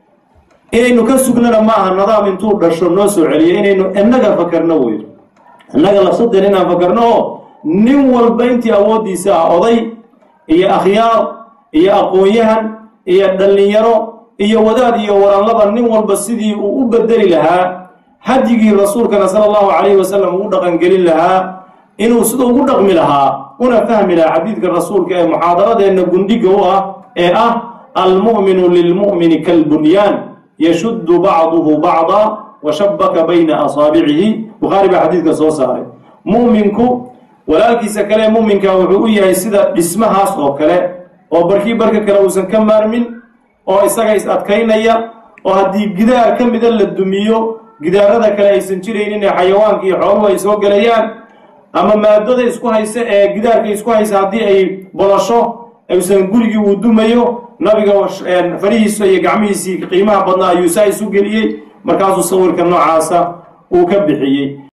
inaynu ka sugnana maaha nidaam intuu dhasho noo soo celiyo inaynu innaga fakarno weyo innaga lafsadeen inaan fakarno oo nin walba intii awooddiisa ah oday iyo akhyaar iyo aqoon-yahan iyo dhallinyaro iyo wadaad iyo waranlaba nin walba sidii uu u bedeli lahaa hadyigii rasuulkana sala allahu calayhi wasalam uu dhaqangelin lahaa inuu sida ugu dhaqmi lahaa una fahmi lahaa xadiidka rasuulka ee muxaadaradeenna gundhiga u ah ee ah almu'minu lilmu'mini kalbunyaan yashuddu bacduhu bacda washabaka bayna asaabicihi bukhaari baa xadiidka soo saaray mu'minku walaalkiisa kale mu'minka wuxuu u yahay sida dhismahaas oo kale oo barkii barka kale uusan ka maarmin oo isaga is adkaynaya oo haddii gidaar ka mida la dumiyo gidaarada kale aysan jiraynin ee xayawaanka iyo xooluhu ay soo gelayaan ama maadada isku haysa ee gidaarka isku haysa haddii ay bolasho aysan gurigii uu dumayo nabiga farihiisa iyo gacmihiisii qiimaha badnaa ayuu saa isu geliyey markaasuu sawirka noocaasa uu ka bixiyey